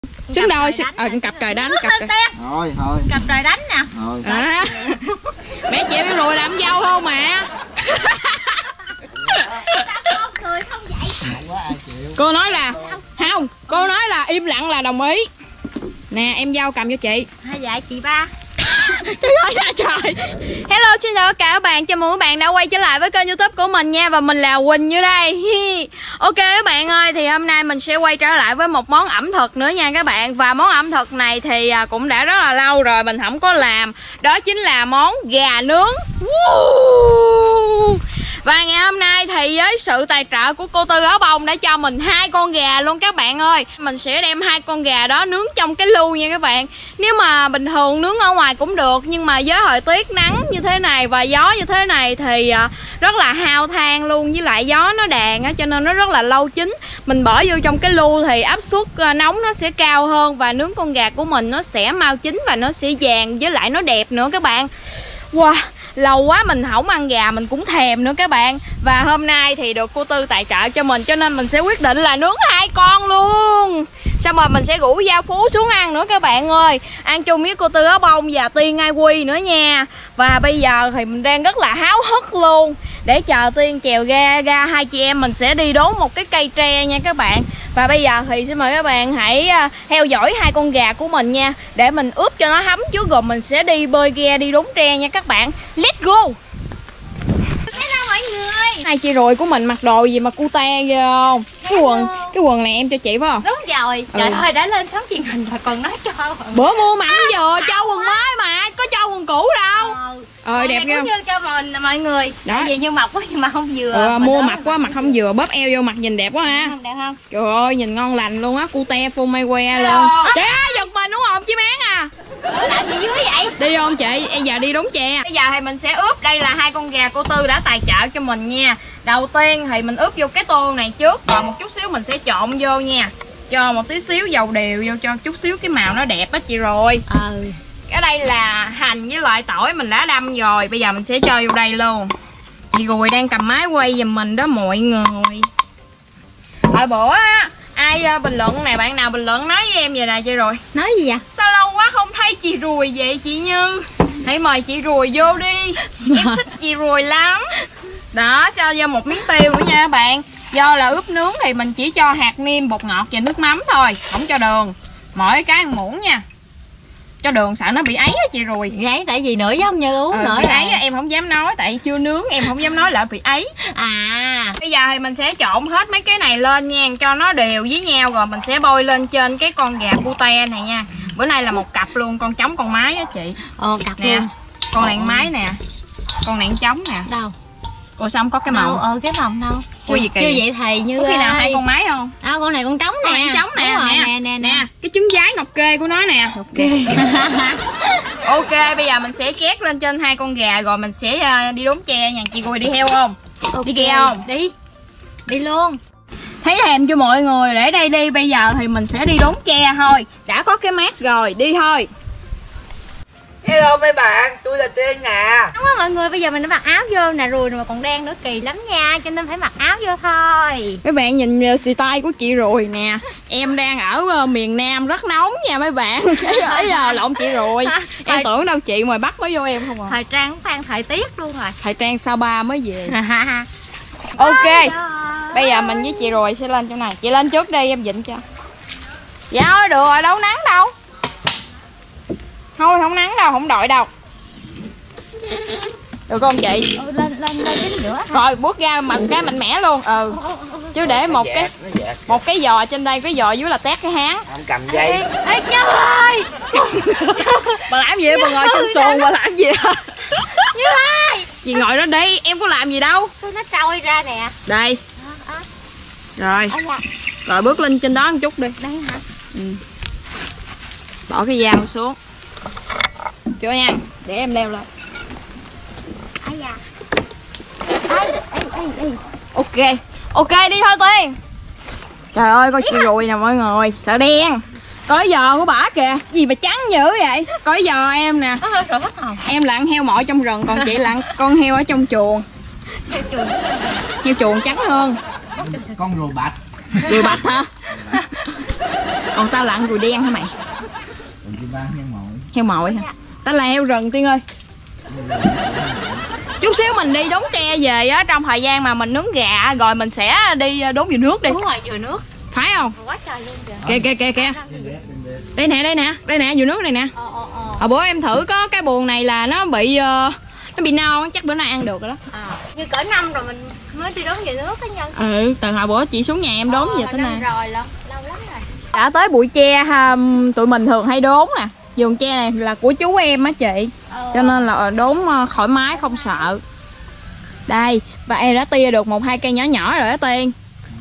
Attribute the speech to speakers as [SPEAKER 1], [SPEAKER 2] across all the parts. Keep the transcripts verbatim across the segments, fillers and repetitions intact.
[SPEAKER 1] Xứng đôi, ờ con cặp trời đánh, cặp trời.
[SPEAKER 2] Thôi thôi.
[SPEAKER 3] Cặp trời đánh nè.
[SPEAKER 2] Thôi.
[SPEAKER 1] À. Mẹ chịu cái rùi làm dâu không mà.
[SPEAKER 3] Cười không vậy?
[SPEAKER 1] Cô nói là không, cô nói là im lặng là đồng ý. Nè em dâu cầm cho chị.
[SPEAKER 3] Hay vậy chị ba.
[SPEAKER 1] Trời ơi trời. Hello xin chào tất cả các bạn, chào mừng các bạn đã quay trở lại với kênh YouTube của mình nha. Và mình là Quỳnh như đây. Ok các bạn ơi, thì hôm nay mình sẽ quay trở lại với một món ẩm thực nữa nha các bạn. Và món ẩm thực này thì cũng đã rất là lâu rồi mình không có làm. Đó chính là món gà nướng. Và ngày hôm nay thì với sự tài trợ của cô Tư Áo Bông đã cho mình hai con gà luôn các bạn ơi. Mình sẽ đem hai con gà đó nướng trong cái lu nha các bạn. Nếu mà bình thường nướng ở ngoài cũng được, nhưng mà với thời tiết nắng như thế này và gió như thế này thì rất là hao than luôn. Với lại gió nó đàn á, cho nên nó rất là lâu chín. Mình bỏ vô trong cái lu thì áp suất nóng nó sẽ cao hơn, và nướng con gà của mình nó sẽ mau chín và nó sẽ vàng, với lại nó đẹp nữa các bạn. Wow, lâu quá mình không ăn gà mình cũng thèm nữa các bạn. Và hôm nay thì được cô Tư tài trợ cho mình, cho nên mình sẽ quyết định là nướng hai con luôn. Xong rồi mình sẽ rủ Giao Phú xuống ăn nữa các bạn ơi. Ăn chung với cô Tư Áo Bông và Tiên Ai Quy nữa nha. Và bây giờ thì mình đang rất là háo hức luôn, để chờ Tiên chèo ra, ra hai chị em mình sẽ đi đốn một cái cây tre nha các bạn. Và bây giờ thì xin mời các bạn hãy theo dõi hai con gà của mình nha, để mình ướp cho nó thấm trước rồi mình sẽ đi bơi ghe đi đốn tre nha các bạn. Let's go.
[SPEAKER 3] Hello mọi người.
[SPEAKER 1] Hai chị ruồi của mình mặc đồ gì mà cute ghê không? Cái quần cái quần này em cho chị phải không?
[SPEAKER 3] Đúng rồi. Trời ừ. ơi đã lên sóng truyền hình rồi còn nói cho.
[SPEAKER 1] Bữa mua mặn vừa cho quần mới mà, có cho quần cũ đâu. Ờ, ờ đẹp ghê.
[SPEAKER 3] Cho mình mọi người. Đó. Tại vì như mập quá nhưng mà không vừa.
[SPEAKER 1] Ờ, mua mập quá mặt không vừa, bóp eo vô mặt nhìn đẹp quá ha.
[SPEAKER 3] Không đẹp không?
[SPEAKER 1] Trời ơi nhìn ngon lành luôn á, cute full may que luôn. Trời ơi giật mình đúng không chị Mán à?
[SPEAKER 3] Làm gì dưới vậy?
[SPEAKER 1] Đi không chị? Bây giờ đi đốn tre. Bây giờ thì mình sẽ ướp, đây là hai con gà cô Tư đã tài trợ cho mình nha. Đầu tiên thì mình ướp vô cái tô này trước, rồi một chút xíu mình sẽ trộn vô nha. Cho một tí xíu dầu điều vô cho chút xíu cái màu nó đẹp á chị rồi.
[SPEAKER 3] Ừ.
[SPEAKER 1] Cái đây là hành với loại tỏi mình đã đâm rồi, bây giờ mình sẽ cho vô đây luôn. Chị Gùi đang cầm máy quay giùm mình đó mọi người. Hồi bữa á, ai uh, bình luận này, bạn nào bình luận nói với em vậy nè chị rồi.
[SPEAKER 3] Nói gì vậy?
[SPEAKER 1] Sao lâu quá không thấy chị Ruồi vậy chị Như? Hãy mời chị Ruồi vô đi. Em thích chị Ruồi lắm. Đó, cho vô một miếng tiêu nữa nha các bạn. Do là ướp nướng thì mình chỉ cho hạt nêm, bột ngọt và nước mắm thôi, không cho đường. Mỗi cái ăn muỗng nha. Cho đường sợ nó bị ấy á chị Ruồi.
[SPEAKER 3] Ấy tại vì nữa giống như uống
[SPEAKER 1] ờ,
[SPEAKER 3] nữa
[SPEAKER 1] bị ấy á, em không dám nói tại chưa nướng em không dám nói là bị ấy.
[SPEAKER 3] À.
[SPEAKER 1] Bây giờ thì mình sẽ trộn hết mấy cái này lên nha, cho nó đều với nhau rồi mình sẽ bôi lên trên cái con gà cute này nha. Bữa nay là một cặp luôn, con trống con mái á chị.
[SPEAKER 3] Ờ cặp
[SPEAKER 1] nè.
[SPEAKER 3] Luôn.
[SPEAKER 1] Con này mái nè, con này trống nè.
[SPEAKER 3] Đâu?
[SPEAKER 1] Ủa sao không có cái màu?
[SPEAKER 3] Ờ cái màu đâu?
[SPEAKER 1] Chưa gì kỳ.
[SPEAKER 3] Chưa vậy thầy Như
[SPEAKER 1] có khi nào hai con mái không?
[SPEAKER 3] À con này con trống nè.
[SPEAKER 1] Con này trống nè.
[SPEAKER 3] Rồi,
[SPEAKER 1] nè.
[SPEAKER 3] nè nè nè.
[SPEAKER 1] Nè, cái trứng giái ngọc kê của nó nè.
[SPEAKER 3] Ok.
[SPEAKER 1] Ok, bây giờ mình sẽ chét lên trên hai con gà rồi mình sẽ uh, đi đốn tre nha. Chị Gùi đi theo không?
[SPEAKER 3] Okay.
[SPEAKER 1] Đi ghe không?
[SPEAKER 3] Đi. Đi luôn.
[SPEAKER 1] Thấy thèm cho mọi người, để đây đi. Bây giờ thì mình sẽ đi đốn tre thôi. Đã có cái mát rồi, đi thôi.
[SPEAKER 2] Hello mấy bạn, tôi là Tiên nè.
[SPEAKER 3] Đúng rồi mọi người, bây giờ mình đã mặc áo vô nè, ruồi mà còn đen nữa kỳ lắm nha, cho nên phải mặc áo vô thôi.
[SPEAKER 1] Mấy bạn nhìn xì tay của chị Ruồi nè. Em đang ở uh, miền Nam rất nóng nha mấy bạn. Bây giờ lộn chị Ruồi. Em thời... tưởng đâu chị ngoài Bắc mới vô em không à.
[SPEAKER 3] Thời trang phan thời tiết luôn rồi.
[SPEAKER 1] Thời trang sao ba mới về. Ok. Bây giờ mình với chị Ruồi sẽ lên chỗ này. Chị lên trước đi em dịnh cho. Dạ thôi được rồi, đâu nắng đâu. Thôi không nắng đâu, không đội đâu. Được không chị?
[SPEAKER 3] Ừ, lên lên lên chín nữa.
[SPEAKER 1] Rồi bước ra mà cái mạnh mẽ luôn. Ừ. Chứ để một cái một cái giò trên đây, cái giò dưới là tét cái háng.
[SPEAKER 2] Không cầm dây.
[SPEAKER 3] Ê, ê Như ơi.
[SPEAKER 1] Bà làm gì bà ngồi trên xuồng bà làm gì đó?
[SPEAKER 3] Như ơi.
[SPEAKER 1] Gì ngồi đó đi, em có làm gì đâu.
[SPEAKER 3] Tôi nó trôi ra nè.
[SPEAKER 1] Đây.
[SPEAKER 3] À, à.
[SPEAKER 1] Rồi.
[SPEAKER 3] À,
[SPEAKER 1] rồi bước lên trên đó một chút đi.
[SPEAKER 3] Đây hả?
[SPEAKER 1] Ừ. Bỏ cái dao xuống. Chưa nha, để em leo lên.
[SPEAKER 3] Ai da. Ê, ê, ê, ê.
[SPEAKER 1] Ok, ok đi thôi Tiên. Trời ơi coi chị Ruồi nè mọi người, sợ đen. Coi giò của bả kìa, gì mà trắng dữ vậy. Coi giò em nè. Em là ăn heo mội trong rừng, còn chị là ăn con heo ở trong chuồng. Heo chuồng trắng hơn.
[SPEAKER 2] Con rùa bạch.
[SPEAKER 1] Rùa bạch hả? Còn tao là ăn ruồi đen hả mày?
[SPEAKER 2] Còn chim ba heo mồi.
[SPEAKER 1] Heo mồi hả? Tao là heo rừng Tiên ơi. Chút xíu mình đi đốn tre về á, trong thời gian mà mình nướng gà rồi mình sẽ đi đốn dừa nước đi.
[SPEAKER 3] Đúng rồi, dừa nước.
[SPEAKER 1] Phải không?
[SPEAKER 3] Quá trời luôn kìa.
[SPEAKER 1] Kìa kìa kìa kìa. Đây nè, đây nè, đây nè, dừa nước này nè.
[SPEAKER 3] Ờ ờ ờ.
[SPEAKER 1] Hồi bữa em thử có cái buồng này là nó bị uh, nó bị non, chắc bữa nay ăn được rồi đó.
[SPEAKER 3] À, như cỡ năm rồi mình mới đi đốn dừa nước á Nhân.
[SPEAKER 1] Ừ, từ hồi bữa chị xuống nhà em đốn
[SPEAKER 3] ờ,
[SPEAKER 1] về tới nay.
[SPEAKER 3] rồi lâu, lâu lắm rồi.
[SPEAKER 1] Đã tới bụi tre ha, tụi mình thường hay đốn nè. Vườn tre này là của chú em á chị.
[SPEAKER 3] Ờ.
[SPEAKER 1] Cho nên là đốn thoải mái không sợ. Đây, và em đã tia được một hai cây nhỏ nhỏ rồi đó Tiên.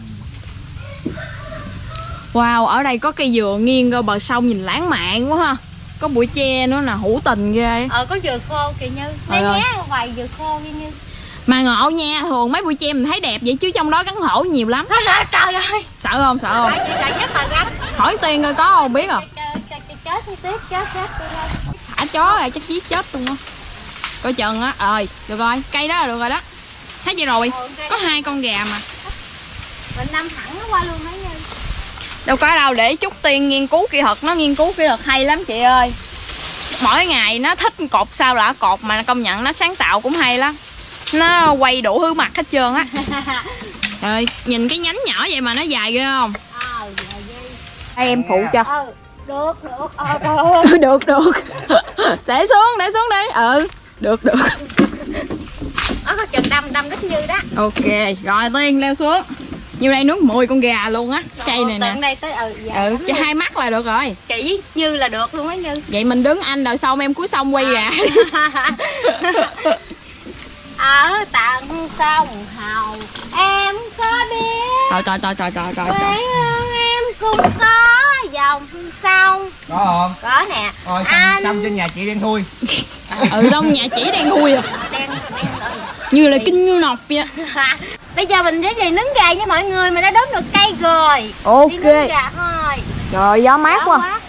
[SPEAKER 1] Wow, ở đây có cây dừa nghiêng ra bờ sông nhìn lãng mạn quá ha. Có bụi tre nữa nè, hữu tình ghê.
[SPEAKER 3] Ờ, có dừa khô kìa Như. Đây nhé, hoài dừa khô kia Như.
[SPEAKER 1] Mà ngộ nha, thường mấy bụi tre mình thấy đẹp vậy chứ trong đó gắn hổ nhiều lắm.
[SPEAKER 3] Trời, trời ơi.
[SPEAKER 1] Sợ không, sợ không?
[SPEAKER 3] Trời, trời, nhất là gắn.
[SPEAKER 1] Hỏi Tiên coi có không biết không?
[SPEAKER 3] Chết đi tiếp, chết chết tôi thôi.
[SPEAKER 1] Thả chó rồi chắc giết chết luôn á. Coi chừng á, rồi, được rồi, cây đó là được rồi đó. Thấy vậy rồi, có hai con gà mà.
[SPEAKER 3] Mình đâm thẳng nó qua luôn đấy Như.
[SPEAKER 1] Đâu có đâu, để chút Tiên nghiên cứu kỹ thuật, nó nghiên cứu kỹ thuật hay lắm chị ơi. Mỗi ngày nó thích cột sao là cột, mà công nhận nó sáng tạo cũng hay lắm. Nó quay đủ thứ mặt hết trơn á. Rồi, nhìn cái nhánh nhỏ vậy mà nó dài ghê không?
[SPEAKER 3] Ờ, dài ghê.
[SPEAKER 1] Đây em phụ cho.
[SPEAKER 3] Ờ, được, được, ờ, trời ơi.
[SPEAKER 1] Được, được. Để xuống, để xuống đi. Ừ, được, được.
[SPEAKER 3] Nó có chừng đâm, đâm rất Như đó.
[SPEAKER 1] Ok, rồi Tiên leo xuống. Như đây nướng mười con gà luôn á. Cây này nè.
[SPEAKER 3] Đây tới, ừ, dạ,
[SPEAKER 1] ừ cho hai mắt là được rồi.
[SPEAKER 3] chị Như là được luôn á Như.
[SPEAKER 1] Vậy mình đứng anh rồi xong em cuối sông quay gà.
[SPEAKER 3] Ở tận sông Hào em có biết.
[SPEAKER 1] Trời trời trời trời trời trời.
[SPEAKER 3] Quê hương em cũng có dòng sông.
[SPEAKER 2] Có không?
[SPEAKER 3] Có nè.
[SPEAKER 2] Rồi xong,
[SPEAKER 3] Anh...
[SPEAKER 2] xong trên nhà chị đen thui.
[SPEAKER 1] Ừ trong nhà chỉ đen thui à.
[SPEAKER 3] Đen, đen rồi.
[SPEAKER 1] Như là kinh như nọc vậy.
[SPEAKER 3] Bây giờ mình sẽ về nướng gà với mọi người, mà đã đốn được cây rồi.
[SPEAKER 1] Ok.
[SPEAKER 3] Đi nướng gà thôi.
[SPEAKER 1] Trời gió mát quá.
[SPEAKER 3] quá.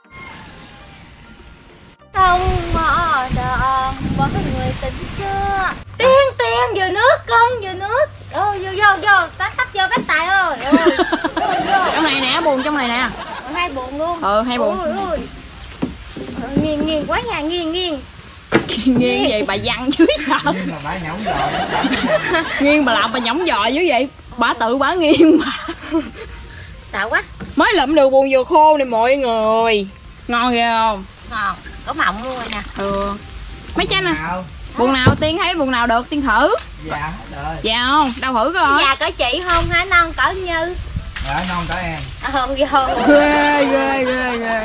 [SPEAKER 3] Không mơ đờn bởi người tình xưa. Tiên tiên vừa nước con vừa nước. Ô vô vô vô tắt tắt vô bách tài ơi. Ôi, vô, vô.
[SPEAKER 1] Trong này nè, buồn trong này nè.
[SPEAKER 3] Hai buồn luôn.
[SPEAKER 1] Ừ hai buồn.
[SPEAKER 3] Ôi, ôi. Ờ, nghiêng nghiêng quá nhà nghiêng nghiêng.
[SPEAKER 1] Nghiêng vậy bà văng dưới sao?
[SPEAKER 2] Nhưng mà bả nhõng rồi.
[SPEAKER 1] Nghiêng bà làm bà nhõng giò dưới vậy. Bà tự bà nghiêng mà.
[SPEAKER 3] Sợ quá.
[SPEAKER 1] Mới lụm được buồn dừa khô này mọi người. Ngon ghê không?
[SPEAKER 3] Ngon, có mọng luôn rồi nè.
[SPEAKER 1] Ừ. Mấy chanh nè.
[SPEAKER 2] Nào?
[SPEAKER 1] Buồn nào Tiên thấy buồn nào được Tiên thử.
[SPEAKER 2] Dạ, rồi.
[SPEAKER 1] Dạ không? Đâu thử coi.
[SPEAKER 3] Nhà cỡ chị không hả, non cỡ Như.
[SPEAKER 2] Dạ, non cỡ em.
[SPEAKER 3] Ờ, vô.
[SPEAKER 1] Ghê ghê ghê ghê.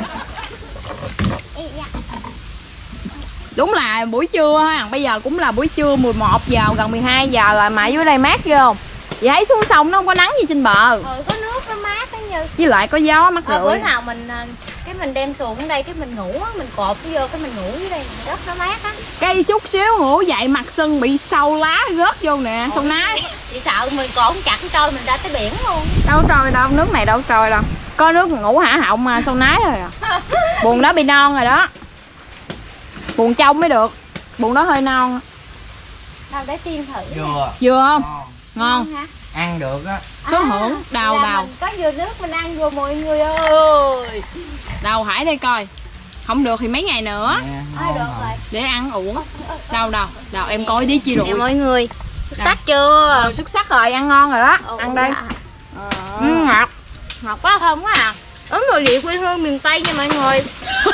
[SPEAKER 1] Đúng là buổi trưa ha, bây giờ cũng là buổi trưa mười một giờ gần mười hai giờ rồi mà dưới đây mát ghê không? Vậy thấy xuống sông nó không có nắng gì trên bờ.
[SPEAKER 3] Ừ, có nước nó mát đó Như.
[SPEAKER 1] Với lại có gió mát
[SPEAKER 3] Ờ, bữa
[SPEAKER 1] rượi.
[SPEAKER 3] nào mình cái mình đem xuồng ở đây cái mình ngủ á, mình cột vô cái mình ngủ dưới đây đất nó mát á.
[SPEAKER 1] Cái chút xíu ngủ dậy mặt sưng bị sâu lá rớt vô nè, sông nái.
[SPEAKER 3] Chị sợ mình cột chặt trôi mình ra tới biển luôn.
[SPEAKER 1] Đâu trôi đâu, nước này đâu trôi đâu. Có nước ngủ hả họng mà sông nái rồi à. Buồn đó bị non rồi đó. Buồn trong mới được. Buồn đó hơi non.
[SPEAKER 3] Đâu để Tiên thử.
[SPEAKER 2] Dừa.
[SPEAKER 1] Vừa không?
[SPEAKER 2] Ngon.
[SPEAKER 1] Ngon.
[SPEAKER 3] hả?
[SPEAKER 2] Ăn được á.
[SPEAKER 1] Số hưởng đào
[SPEAKER 3] là
[SPEAKER 1] đào.
[SPEAKER 3] Mình có dừa nước mình ăn vừa mọi người ơi.
[SPEAKER 1] Đầu Hải đây coi. Không được thì mấy ngày nữa
[SPEAKER 2] Nè,
[SPEAKER 3] Thôi
[SPEAKER 2] ngon
[SPEAKER 3] được
[SPEAKER 2] rồi.
[SPEAKER 3] rồi.
[SPEAKER 1] để ăn uống. Đâu đâu, đâu em coi đi chi
[SPEAKER 3] Nè
[SPEAKER 1] rụi.
[SPEAKER 3] mọi người. Sắc chưa?
[SPEAKER 1] Ừ, xuất sắc rồi, ăn ngon rồi đó.
[SPEAKER 3] Ừ,
[SPEAKER 1] Ăn đây.
[SPEAKER 3] dạ.
[SPEAKER 1] Ừ, ngọt.
[SPEAKER 3] Ngọt quá không quá à. Ấm rồi địa quê hương miền Tây nha mọi người.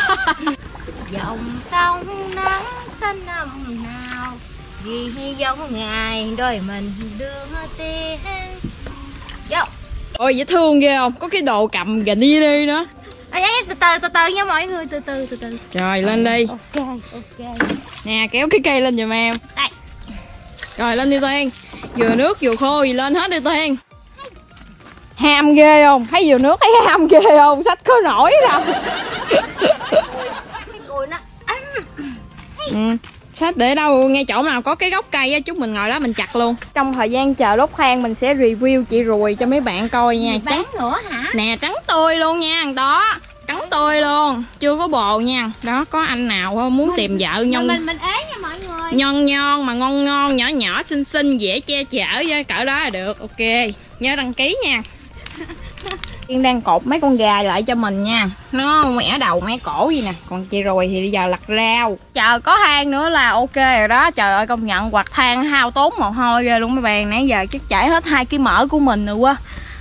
[SPEAKER 3] Dòng sông nắng xanh năm nào ghi giống ngày đôi mình đưa tiền. Vô.
[SPEAKER 1] Ôi dễ thương ghê không? Có cái đồ cầm gà đi đi nữa.
[SPEAKER 3] Ê, ê, từ từ từ từ nha mọi người, từ từ từ từ.
[SPEAKER 1] Rồi lên đi.
[SPEAKER 3] Ok ok.
[SPEAKER 1] Nè kéo cái cây lên giùm em.
[SPEAKER 3] Đây.
[SPEAKER 1] Rồi lên đi Tiên. Dừa nước dừa khô gì lên hết đi Tiên. Ham ghê không? Thấy dừa nước thấy ham ghê không? Sách có nổi đâu.
[SPEAKER 3] Cái cùi nó.
[SPEAKER 1] Ừ. Sách để đâu ngay chỗ nào có cái gốc cây á, chút mình ngồi đó mình chặt luôn. Trong thời gian chờ đốt than mình sẽ review chị ruồi cho mấy bạn coi nha.
[SPEAKER 3] Bán
[SPEAKER 1] Trắng
[SPEAKER 3] nữa hả?
[SPEAKER 1] nè, trắng tươi luôn nha, đó trắng tươi luôn, chưa có bồ nha. Đó có anh nào không muốn tìm vợ nhon
[SPEAKER 3] Mình mình ế nha mọi người.
[SPEAKER 1] nhon nhon mà ngon ngon nhỏ nhỏ xinh xinh dễ che chở với cỡ đó là được. Ok nhớ đăng ký nha. Tiên đang cột mấy con gà lại cho mình nha. Nó mẻ đầu mẻ cổ gì nè. Còn chị rồi thì bây giờ lặt rau. Chờ có than nữa là ok rồi đó. Trời ơi công nhận quạt than hao tốn mồ hôi ghê luôn mấy bạn. Nãy giờ chắc chảy hết hai ký mỡ của mình rồi quá.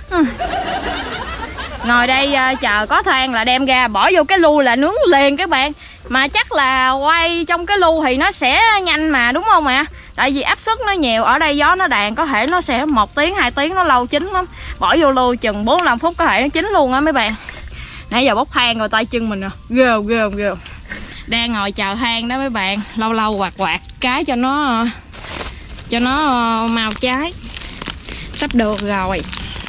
[SPEAKER 1] Ngồi đây uh, chờ có than là đem ra bỏ vô cái lu là nướng liền các bạn. Mà chắc là quay trong cái lu thì nó sẽ nhanh mà đúng không ạ? Tại vì áp suất nó nhiều, ở đây gió nó đàn có thể nó sẽ một tiếng hai tiếng nó lâu chín lắm. Bỏ vô lu chừng bốn mươi lăm phút có thể nó chín luôn á mấy bạn. Nãy giờ bốc than rồi tay chân mình à. Ghê ghê ghê. Đang ngồi chờ than đó mấy bạn. Lâu lâu quạt quạt cái cho nó cho nó màu cháy. Sắp được rồi.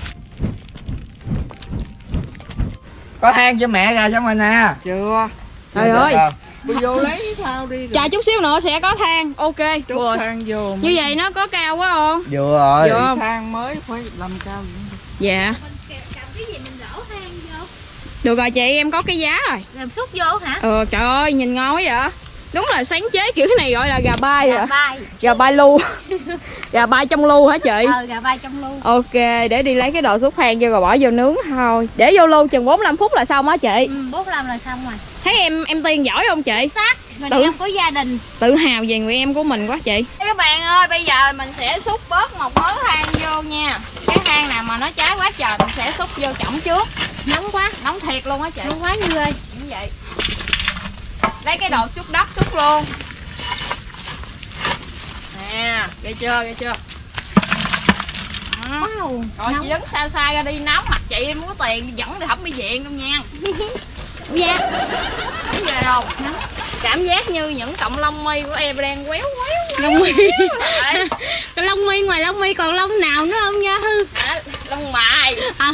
[SPEAKER 2] Có than cho mẹ ra cho mình nè.
[SPEAKER 4] Chưa.
[SPEAKER 1] Trời ơi.
[SPEAKER 4] Đi vô lấy thao đi.
[SPEAKER 1] Chờ chút xíu nữa sẽ có than. Ok.
[SPEAKER 4] Chút
[SPEAKER 1] rồi.
[SPEAKER 4] than vô.
[SPEAKER 1] Như vậy nó có cao quá không?
[SPEAKER 2] Vừa rồi.
[SPEAKER 1] Vừa không?
[SPEAKER 4] Than mới phải làm cao vậy.
[SPEAKER 1] Dạ.
[SPEAKER 3] Cái gì mình đổ than vô.
[SPEAKER 1] Được rồi chị, em có cái giá rồi.
[SPEAKER 3] Làm xúc vô hả?
[SPEAKER 1] Ờ trời ơi nhìn ngon quá vậy. Đúng là sáng chế kiểu này gọi là gà bay
[SPEAKER 3] Gà
[SPEAKER 1] rồi.
[SPEAKER 3] bay.
[SPEAKER 1] Gà bay lu. Gà bay trong lu hả chị?
[SPEAKER 3] Ờ gà bay trong lu.
[SPEAKER 1] Ok, để đi lấy cái đồ xúc than vô rồi bỏ vô nướng thôi. Để vô lu chừng bốn mươi lăm phút là xong á chị.
[SPEAKER 3] Ừ, bốn mươi lăm là xong rồi.
[SPEAKER 1] Thấy em em Tiên giỏi không chị?
[SPEAKER 3] Xác, người
[SPEAKER 1] Tự-
[SPEAKER 3] đàn ông có gia đình.
[SPEAKER 1] Tự hào về người em của mình quá chị. Các bạn ơi, bây giờ mình sẽ xúc bớt một mớ than vô nha. Cái than nào mà nó cháy quá trời mình sẽ xúc vô chổng trước. Nóng quá, nóng thiệt luôn á chị.
[SPEAKER 3] Nóng quá Như ơi.
[SPEAKER 1] Như vậy. Lấy cái đồ xúc đất xúc luôn. Nè, ghê chưa, ghê chưa. Ừ.
[SPEAKER 3] Wow.
[SPEAKER 1] Rồi chị đứng xa xa ra đi, nóng mặt chị em có tiền dẫn đi thẩm mỹ viện đâu nha.
[SPEAKER 3] Dạ.
[SPEAKER 1] Nóng ghê không? Nóng. Cảm giác như những cọng lông mi của em đang quéo quéo.
[SPEAKER 3] Lông mi.
[SPEAKER 1] Lại.
[SPEAKER 3] Cái lông mi ngoài lông mi còn lông nào nữa không nha Hư?
[SPEAKER 1] À, lông mày.
[SPEAKER 3] À.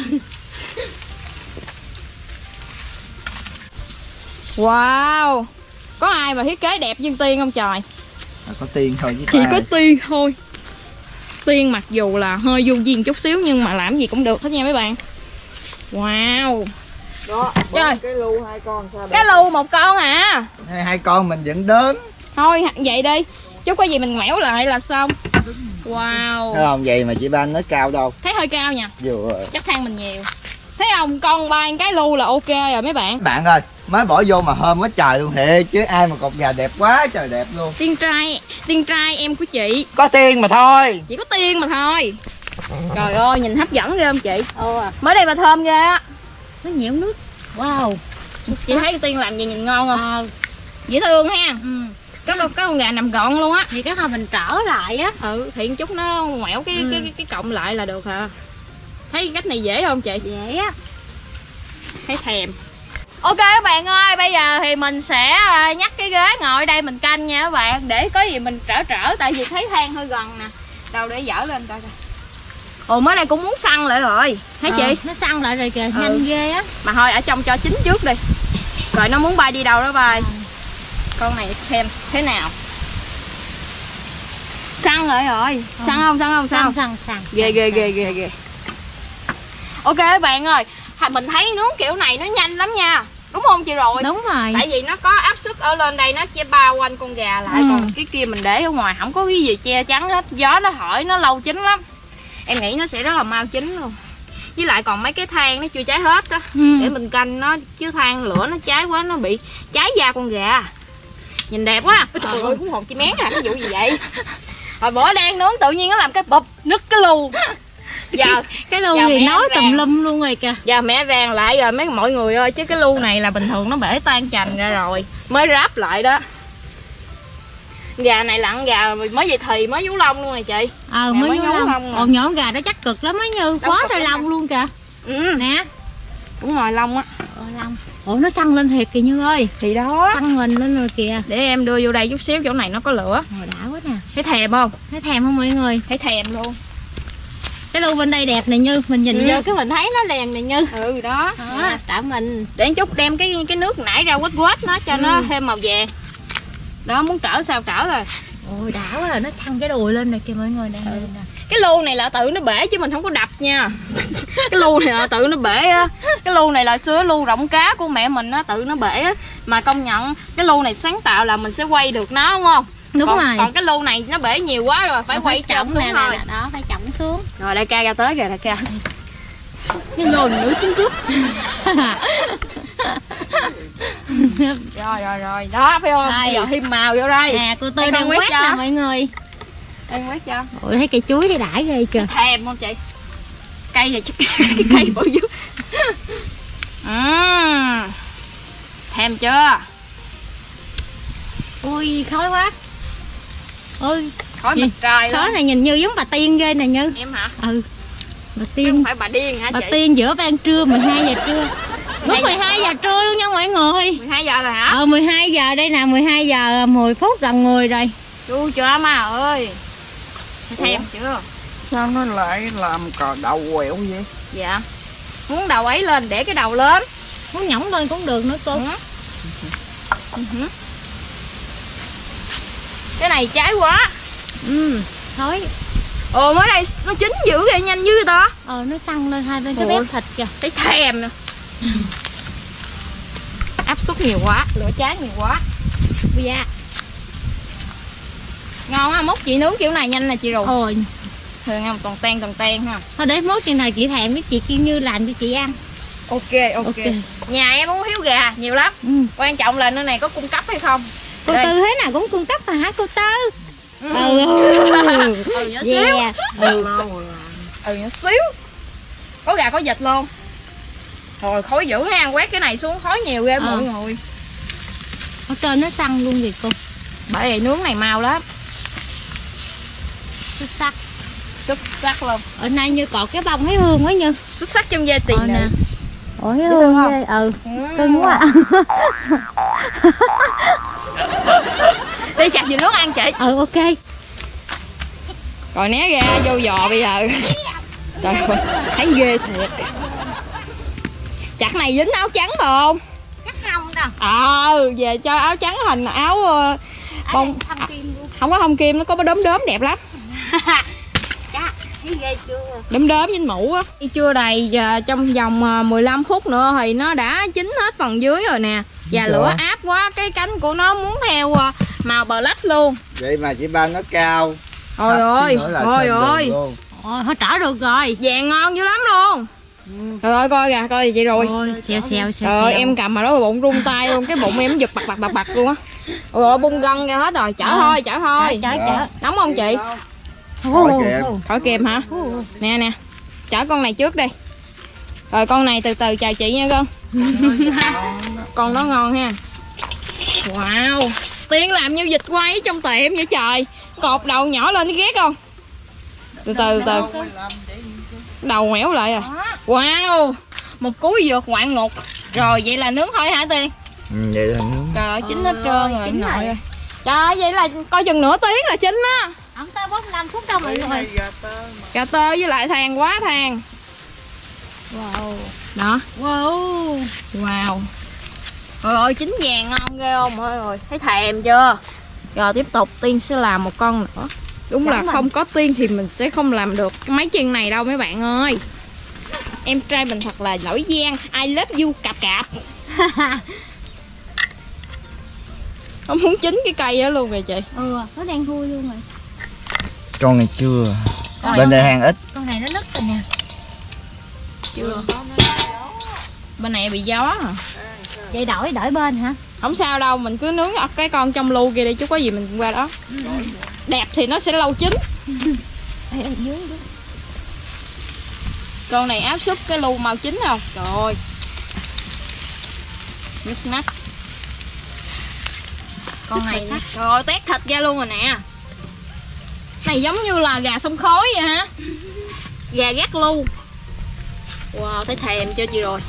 [SPEAKER 1] Wow. Có ai mà thiết kế đẹp như Tiên không trời?
[SPEAKER 2] Có Tiên thôi chứ
[SPEAKER 1] Chỉ
[SPEAKER 2] ai.
[SPEAKER 1] có Tiên thôi. Tiên mặc dù là hơi vô duyên chút xíu nhưng mà làm gì cũng được hết nha mấy bạn. Wow.
[SPEAKER 4] Đó,
[SPEAKER 1] Trời.
[SPEAKER 4] cái lu hai con sao
[SPEAKER 1] Cái lu một con à.
[SPEAKER 2] Hai, hai con mình vẫn đớn.
[SPEAKER 1] Thôi vậy đi. Chút có gì mình ngoẻo lại là xong. Wow.
[SPEAKER 2] Thấy không? Vậy mà chị Ba nói cao đâu.
[SPEAKER 1] Thấy hơi cao nha.
[SPEAKER 2] Vừa rồi.
[SPEAKER 1] Chắc than mình nhiều. Thấy không? Con ba cái lu là ok rồi mấy bạn.
[SPEAKER 2] Bạn ơi, mới bỏ vô mà thơm quá trời luôn thiệt. Chứ ai mà cột gà đẹp quá trời đẹp luôn.
[SPEAKER 1] Tiên trai, tiên trai em của chị.
[SPEAKER 2] Có Tiên mà thôi.
[SPEAKER 1] Chỉ có Tiên mà thôi. Trời ơi nhìn hấp dẫn ghê không chị?
[SPEAKER 3] Ồ.
[SPEAKER 1] Mới đây mà thơm ghê á.
[SPEAKER 3] Nó nhiễu nước. Wow.
[SPEAKER 1] Chị thấy Tiên làm gì nhìn ngon không?
[SPEAKER 3] Ờ.
[SPEAKER 1] Dễ thương ha.
[SPEAKER 3] Ừ.
[SPEAKER 1] Có con, có con gà nằm gọn luôn á.
[SPEAKER 3] Thì cái hồi mình trở lại á.
[SPEAKER 1] Ừ thì chút nó ngoẻo cái,
[SPEAKER 3] Ừ.
[SPEAKER 1] cái cái cái cọng lại là được hả? Thấy cách này dễ không chị?
[SPEAKER 3] Dễ á.
[SPEAKER 1] Thấy thèm. Ok các bạn ơi, bây giờ thì mình sẽ nhắc cái ghế ngồi đây mình canh nha các bạn. Để có gì mình trở trở, tại vì thấy than hơi gần nè. Đâu để dở lên coi coi. Ồ mới đây cũng muốn săn lại rồi. Thấy
[SPEAKER 3] Ờ,
[SPEAKER 1] chị?
[SPEAKER 3] nó săn lại rồi kìa,
[SPEAKER 1] Ừ.
[SPEAKER 3] nhanh ghê á.
[SPEAKER 1] Mà thôi ở trong cho chín trước đi. Rồi nó muốn bay đi đâu đó bay.
[SPEAKER 3] Ừ.
[SPEAKER 1] Con này xem thế nào. Săn lại rồi. Săn không, săn không, săn
[SPEAKER 3] Săn
[SPEAKER 1] không?
[SPEAKER 3] săn săn.
[SPEAKER 1] Ghê ghê ghê ghê ghê. Ok các bạn ơi, mình thấy nướng kiểu này nó nhanh lắm nha. Đúng không chị rồi?
[SPEAKER 3] Đúng rồi.
[SPEAKER 1] Tại vì nó có áp suất ở lên đây, nó che bao quanh con gà lại.
[SPEAKER 3] Ừ.
[SPEAKER 1] Còn cái kia mình để ở ngoài không có cái gì che chắn hết. Gió nó thổi nó lâu chín lắm. Em nghĩ nó sẽ rất là mau chín luôn. Với lại còn mấy cái than nó chưa cháy hết á.
[SPEAKER 3] Ừ.
[SPEAKER 1] Để mình canh nó, chứ than lửa nó cháy quá nó bị cháy da con gà. Nhìn đẹp quá. Ôi trời ơi, hú hồn chim én à, cái vụ gì vậy? Hồi bữa đang nướng tự nhiên nó làm cái bụp nứt cái lu. Giờ
[SPEAKER 3] Cái lu
[SPEAKER 1] giờ
[SPEAKER 3] thì
[SPEAKER 1] mẹ
[SPEAKER 3] nói
[SPEAKER 1] rang.
[SPEAKER 3] tùm lum luôn rồi kìa.
[SPEAKER 1] Giờ mẹ rang lại rồi mấy mọi người ơi, chứ cái lu này là bình thường nó bể tan chành ra rồi mới ráp lại đó. Gà này lặn gà mới về thì mới vú lông luôn rồi chị.
[SPEAKER 3] Ờ
[SPEAKER 1] Mẹ
[SPEAKER 3] mới
[SPEAKER 1] mới
[SPEAKER 3] nhú
[SPEAKER 1] nhú
[SPEAKER 3] lông.
[SPEAKER 1] lông à.
[SPEAKER 3] Còn nhỏ gà nó chắc cực lắm á Như, quá
[SPEAKER 1] cực
[SPEAKER 3] trời
[SPEAKER 1] lắm
[SPEAKER 3] lông
[SPEAKER 1] mà.
[SPEAKER 3] luôn kìa.
[SPEAKER 1] Ừ
[SPEAKER 3] Nè.
[SPEAKER 1] đúng rồi lông á.
[SPEAKER 3] Ờ lông. Ủa nó săn lên thiệt kìa Như ơi.
[SPEAKER 1] Thì đó
[SPEAKER 3] Săn mình lên rồi kìa.
[SPEAKER 1] để em đưa vô đây chút xíu, chỗ này nó có lửa.
[SPEAKER 3] Hồi đã quá nè.
[SPEAKER 1] Thấy thèm không?
[SPEAKER 3] Thấy thèm không mọi người?
[SPEAKER 1] Thấy thèm luôn.
[SPEAKER 3] Cái lu bên đây đẹp này Như, mình nhìn
[SPEAKER 1] Ừ.
[SPEAKER 3] vô cái mình thấy nó liền này Như.
[SPEAKER 1] Ừ đó.
[SPEAKER 3] Đó, trả mình.
[SPEAKER 1] Để chút đem cái cái nước nãy ra quết quết nó cho
[SPEAKER 3] Ừ.
[SPEAKER 1] nó thêm màu vàng. Đó muốn trở sao trở rồi.
[SPEAKER 3] Ôi đã quá rồi, nó săn cái đùi lên rồi kìa mọi người nè.
[SPEAKER 1] Ừ.
[SPEAKER 3] nè.
[SPEAKER 1] Cái lu này là tự nó bể chứ mình không có đập nha. Cái lu này là tự nó bể á. Cái lu này là xưa lu rộng cá của mẹ mình á, tự nó bể á. Mà công nhận cái lu này sáng tạo là mình sẽ quay được nó đúng không?
[SPEAKER 3] Đúng
[SPEAKER 1] còn,
[SPEAKER 3] rồi.
[SPEAKER 1] Còn cái lu này nó bể nhiều quá rồi, phải
[SPEAKER 3] Nó
[SPEAKER 1] quay chậm xuống
[SPEAKER 3] nè,
[SPEAKER 1] thôi.
[SPEAKER 3] nè, đó phải chổng xuống.
[SPEAKER 1] Rồi đại ca ra tới kìa đại ca.
[SPEAKER 3] Cái nhồi nữ trứng cướp.
[SPEAKER 1] Rồi rồi rồi, đó phải không? Bây giờ thêm màu vô đây.
[SPEAKER 3] Nè, cô Tư đang quét nè mọi người.
[SPEAKER 1] Đang quét cho.
[SPEAKER 3] Ôi thấy cây chuối đây đãi ghê kìa.
[SPEAKER 1] Thèm không chị? Cây này chứ cây bự dữ. Uhm. Thèm chưa?
[SPEAKER 3] Ui khói quá. Ôi
[SPEAKER 1] khói mặt trời
[SPEAKER 3] khói
[SPEAKER 1] luôn.
[SPEAKER 3] này nhìn như giống bà Tiên ghê nè Như.
[SPEAKER 1] Em hả?
[SPEAKER 3] Ừ. Bà
[SPEAKER 1] Chứ
[SPEAKER 3] Tiên.
[SPEAKER 1] không phải bà điên hả
[SPEAKER 3] Bà
[SPEAKER 1] chị?
[SPEAKER 3] Tiên giữa ban trưa mười hai giờ trưa. Lúc mười hai giờ trưa luôn nha mọi người.
[SPEAKER 1] mười hai giờ rồi hả?
[SPEAKER 3] Ờ mười hai giờ đây nè, mười hai giờ mười phút gần mười rồi.
[SPEAKER 1] Chú cho má ơi. Thèm chưa?
[SPEAKER 4] Sao nó lại làm cò đầu quẹo vậy?
[SPEAKER 1] Dạ. Muốn đầu ấy lên để cái đầu lên.
[SPEAKER 3] Muốn nhỏng lên cũng được nữa cô.
[SPEAKER 1] Ừ. Ừ. Cái này cháy quá.
[SPEAKER 3] Ừ, thối.
[SPEAKER 1] Ồ mới đây nó chín dữ vậy, nhanh dữ vậy ta.
[SPEAKER 3] Ờ nó săn lên hai bên cái bếp thịt kìa.
[SPEAKER 1] Thấy thèm nè. Áp suất nhiều quá, lửa cháy nhiều quá.
[SPEAKER 3] Dạ.
[SPEAKER 1] Ngon á, mốt chị nướng kiểu này nhanh nè chị rồi.
[SPEAKER 3] Ôi.
[SPEAKER 1] Thường không toàn ten toàn ten ha.
[SPEAKER 3] Thôi để mốt chừng nào chị thèm với chị kêu Như làm cho chị ăn.
[SPEAKER 1] Ok ok.
[SPEAKER 3] Ok.
[SPEAKER 1] Nhà em muốn hiếu gà nhiều lắm.
[SPEAKER 3] Ừ.
[SPEAKER 1] Quan trọng là nơi này có cung cấp hay không.
[SPEAKER 3] Cô
[SPEAKER 1] Đây.
[SPEAKER 3] Tư thế nào cũng cung cấp mà hả cô Tư?
[SPEAKER 1] Ừ.
[SPEAKER 3] Ừ.
[SPEAKER 1] Ừ nhỏ xíu.
[SPEAKER 3] Yeah. Ừ.
[SPEAKER 1] Ừ nhỏ xíu. Có gà có vịt luôn. Rồi khói dữ ha, quét cái này xuống khói nhiều ghê
[SPEAKER 3] Ờ.
[SPEAKER 1] mọi người.
[SPEAKER 3] Ở trên nó săn luôn kìa cô.
[SPEAKER 1] Bởi vì nướng này mau lắm.
[SPEAKER 3] Xuất sắc.
[SPEAKER 1] Xuất sắc luôn.
[SPEAKER 3] Ở nay Như cọt cái bông thấy hương quá Như.
[SPEAKER 1] Xuất sắc trong dây tiền
[SPEAKER 3] Ờ,
[SPEAKER 1] nè.
[SPEAKER 3] nè. Ủa thấy
[SPEAKER 1] Dễ
[SPEAKER 3] hương
[SPEAKER 1] thương không?
[SPEAKER 3] ghê. Ừ.
[SPEAKER 1] Ừ.
[SPEAKER 3] Cưng quá.
[SPEAKER 1] Đi chặt gì nướng ăn chị.
[SPEAKER 3] Ừ ok.
[SPEAKER 1] Rồi né ra vô giò bây giờ. Trời ơi, thấy ghê thiệt. Chặt này dính áo trắng phải không?
[SPEAKER 3] Chắc không đâu.
[SPEAKER 1] Ờ, à, về cho áo trắng hình áo uh, bông.
[SPEAKER 3] Thăm kim luôn.
[SPEAKER 1] Không có hông kim, nó có đốm đốm đẹp lắm.
[SPEAKER 3] Chắc thấy ghê chưa?
[SPEAKER 1] Đốm đốm với mũ á. Chưa đầy uh, trong vòng uh, mười lăm phút nữa thì nó đã chín hết phần dưới rồi nè. Và
[SPEAKER 2] Dạ.
[SPEAKER 1] lửa áp quá, cái cánh của nó muốn theo uh, màu black luôn.
[SPEAKER 2] Vậy mà chị ba nó cao.
[SPEAKER 1] Ôi ơi, ôi ơi.
[SPEAKER 3] Ôi họ trở được rồi.
[SPEAKER 1] Vàng ngon dữ lắm luôn. Trời ơi coi kìa, coi chị rồi.
[SPEAKER 3] Ôi xèo xèo xèo.
[SPEAKER 1] Trời ơi em cầm mà đó bụng rung tay luôn, cái bụng em giật bật bật bật bật luôn á. Ôi ơi bung gân ra hết rồi, chở
[SPEAKER 3] Ờ.
[SPEAKER 1] thôi, chở thôi.
[SPEAKER 3] Chở chở.
[SPEAKER 1] Nóng không chị?
[SPEAKER 2] Khỏi kẹp.
[SPEAKER 1] Khỏi kìm hả? Nè nè, chở con này trước đi. Rồi con này từ từ chào chị nha con. Con đó ngon ha. Wow, Tiên làm như vịt quay trong tiệm vậy trời. Cột đầu nhỏ lên thấy ghét không? Từ từ từ. Đầu ngoẻo lại rồi. Wow, một cú vượt ngoạn ngục. Rồi vậy là nướng thôi hả Tiên?
[SPEAKER 2] Ừ, vậy là nướng.
[SPEAKER 1] Trời ơi chín hết trơn rồi.
[SPEAKER 3] Chín
[SPEAKER 1] nội
[SPEAKER 3] rồi.
[SPEAKER 1] ơi. Trời ơi vậy là coi chừng nửa tiếng là chín á.
[SPEAKER 3] Không tới bốn mươi lăm phút đâu mọi người.
[SPEAKER 1] Cà tơ với lại than quá than.
[SPEAKER 3] Wow.
[SPEAKER 1] Đó.
[SPEAKER 3] Wow.
[SPEAKER 1] Wow. Trời ơi chín vàng ngon ghê không mọi người. Thấy thèm chưa? Rồi tiếp tục Tiên sẽ làm một con nữa. Đúng là không có Tiên thì mình sẽ không làm được mấy chân này đâu mấy bạn ơi. Em trai mình thật là giỏi giang. I love you cạp cạp. Không muốn chín cái cây đó luôn rồi chị.
[SPEAKER 3] Ừ, nó đang thui luôn rồi.
[SPEAKER 2] Con này chưa.
[SPEAKER 3] Con
[SPEAKER 2] Bên
[SPEAKER 3] này-
[SPEAKER 2] đây hàng ít.
[SPEAKER 3] Con này nó nứt rồi nè.
[SPEAKER 1] Chưa. Bên này bị gió hả?
[SPEAKER 3] Vậy đổi đổi bên hả?
[SPEAKER 1] Không sao đâu, mình cứ nướng ở cái con trong lu kia đi, chút có gì mình qua đó. Đẹp thì nó sẽ lâu chín.
[SPEAKER 3] Ê, ê, dưới dưới.
[SPEAKER 1] Con này áp suất cái lu màu chín không? Trời ơi. Nhức nách. Con này nè. Trời ơi, tét thịt ra luôn rồi nè. Này giống như là gà sông khói vậy hả? Gà gác lu. Wow, thấy thèm chưa chị rồi.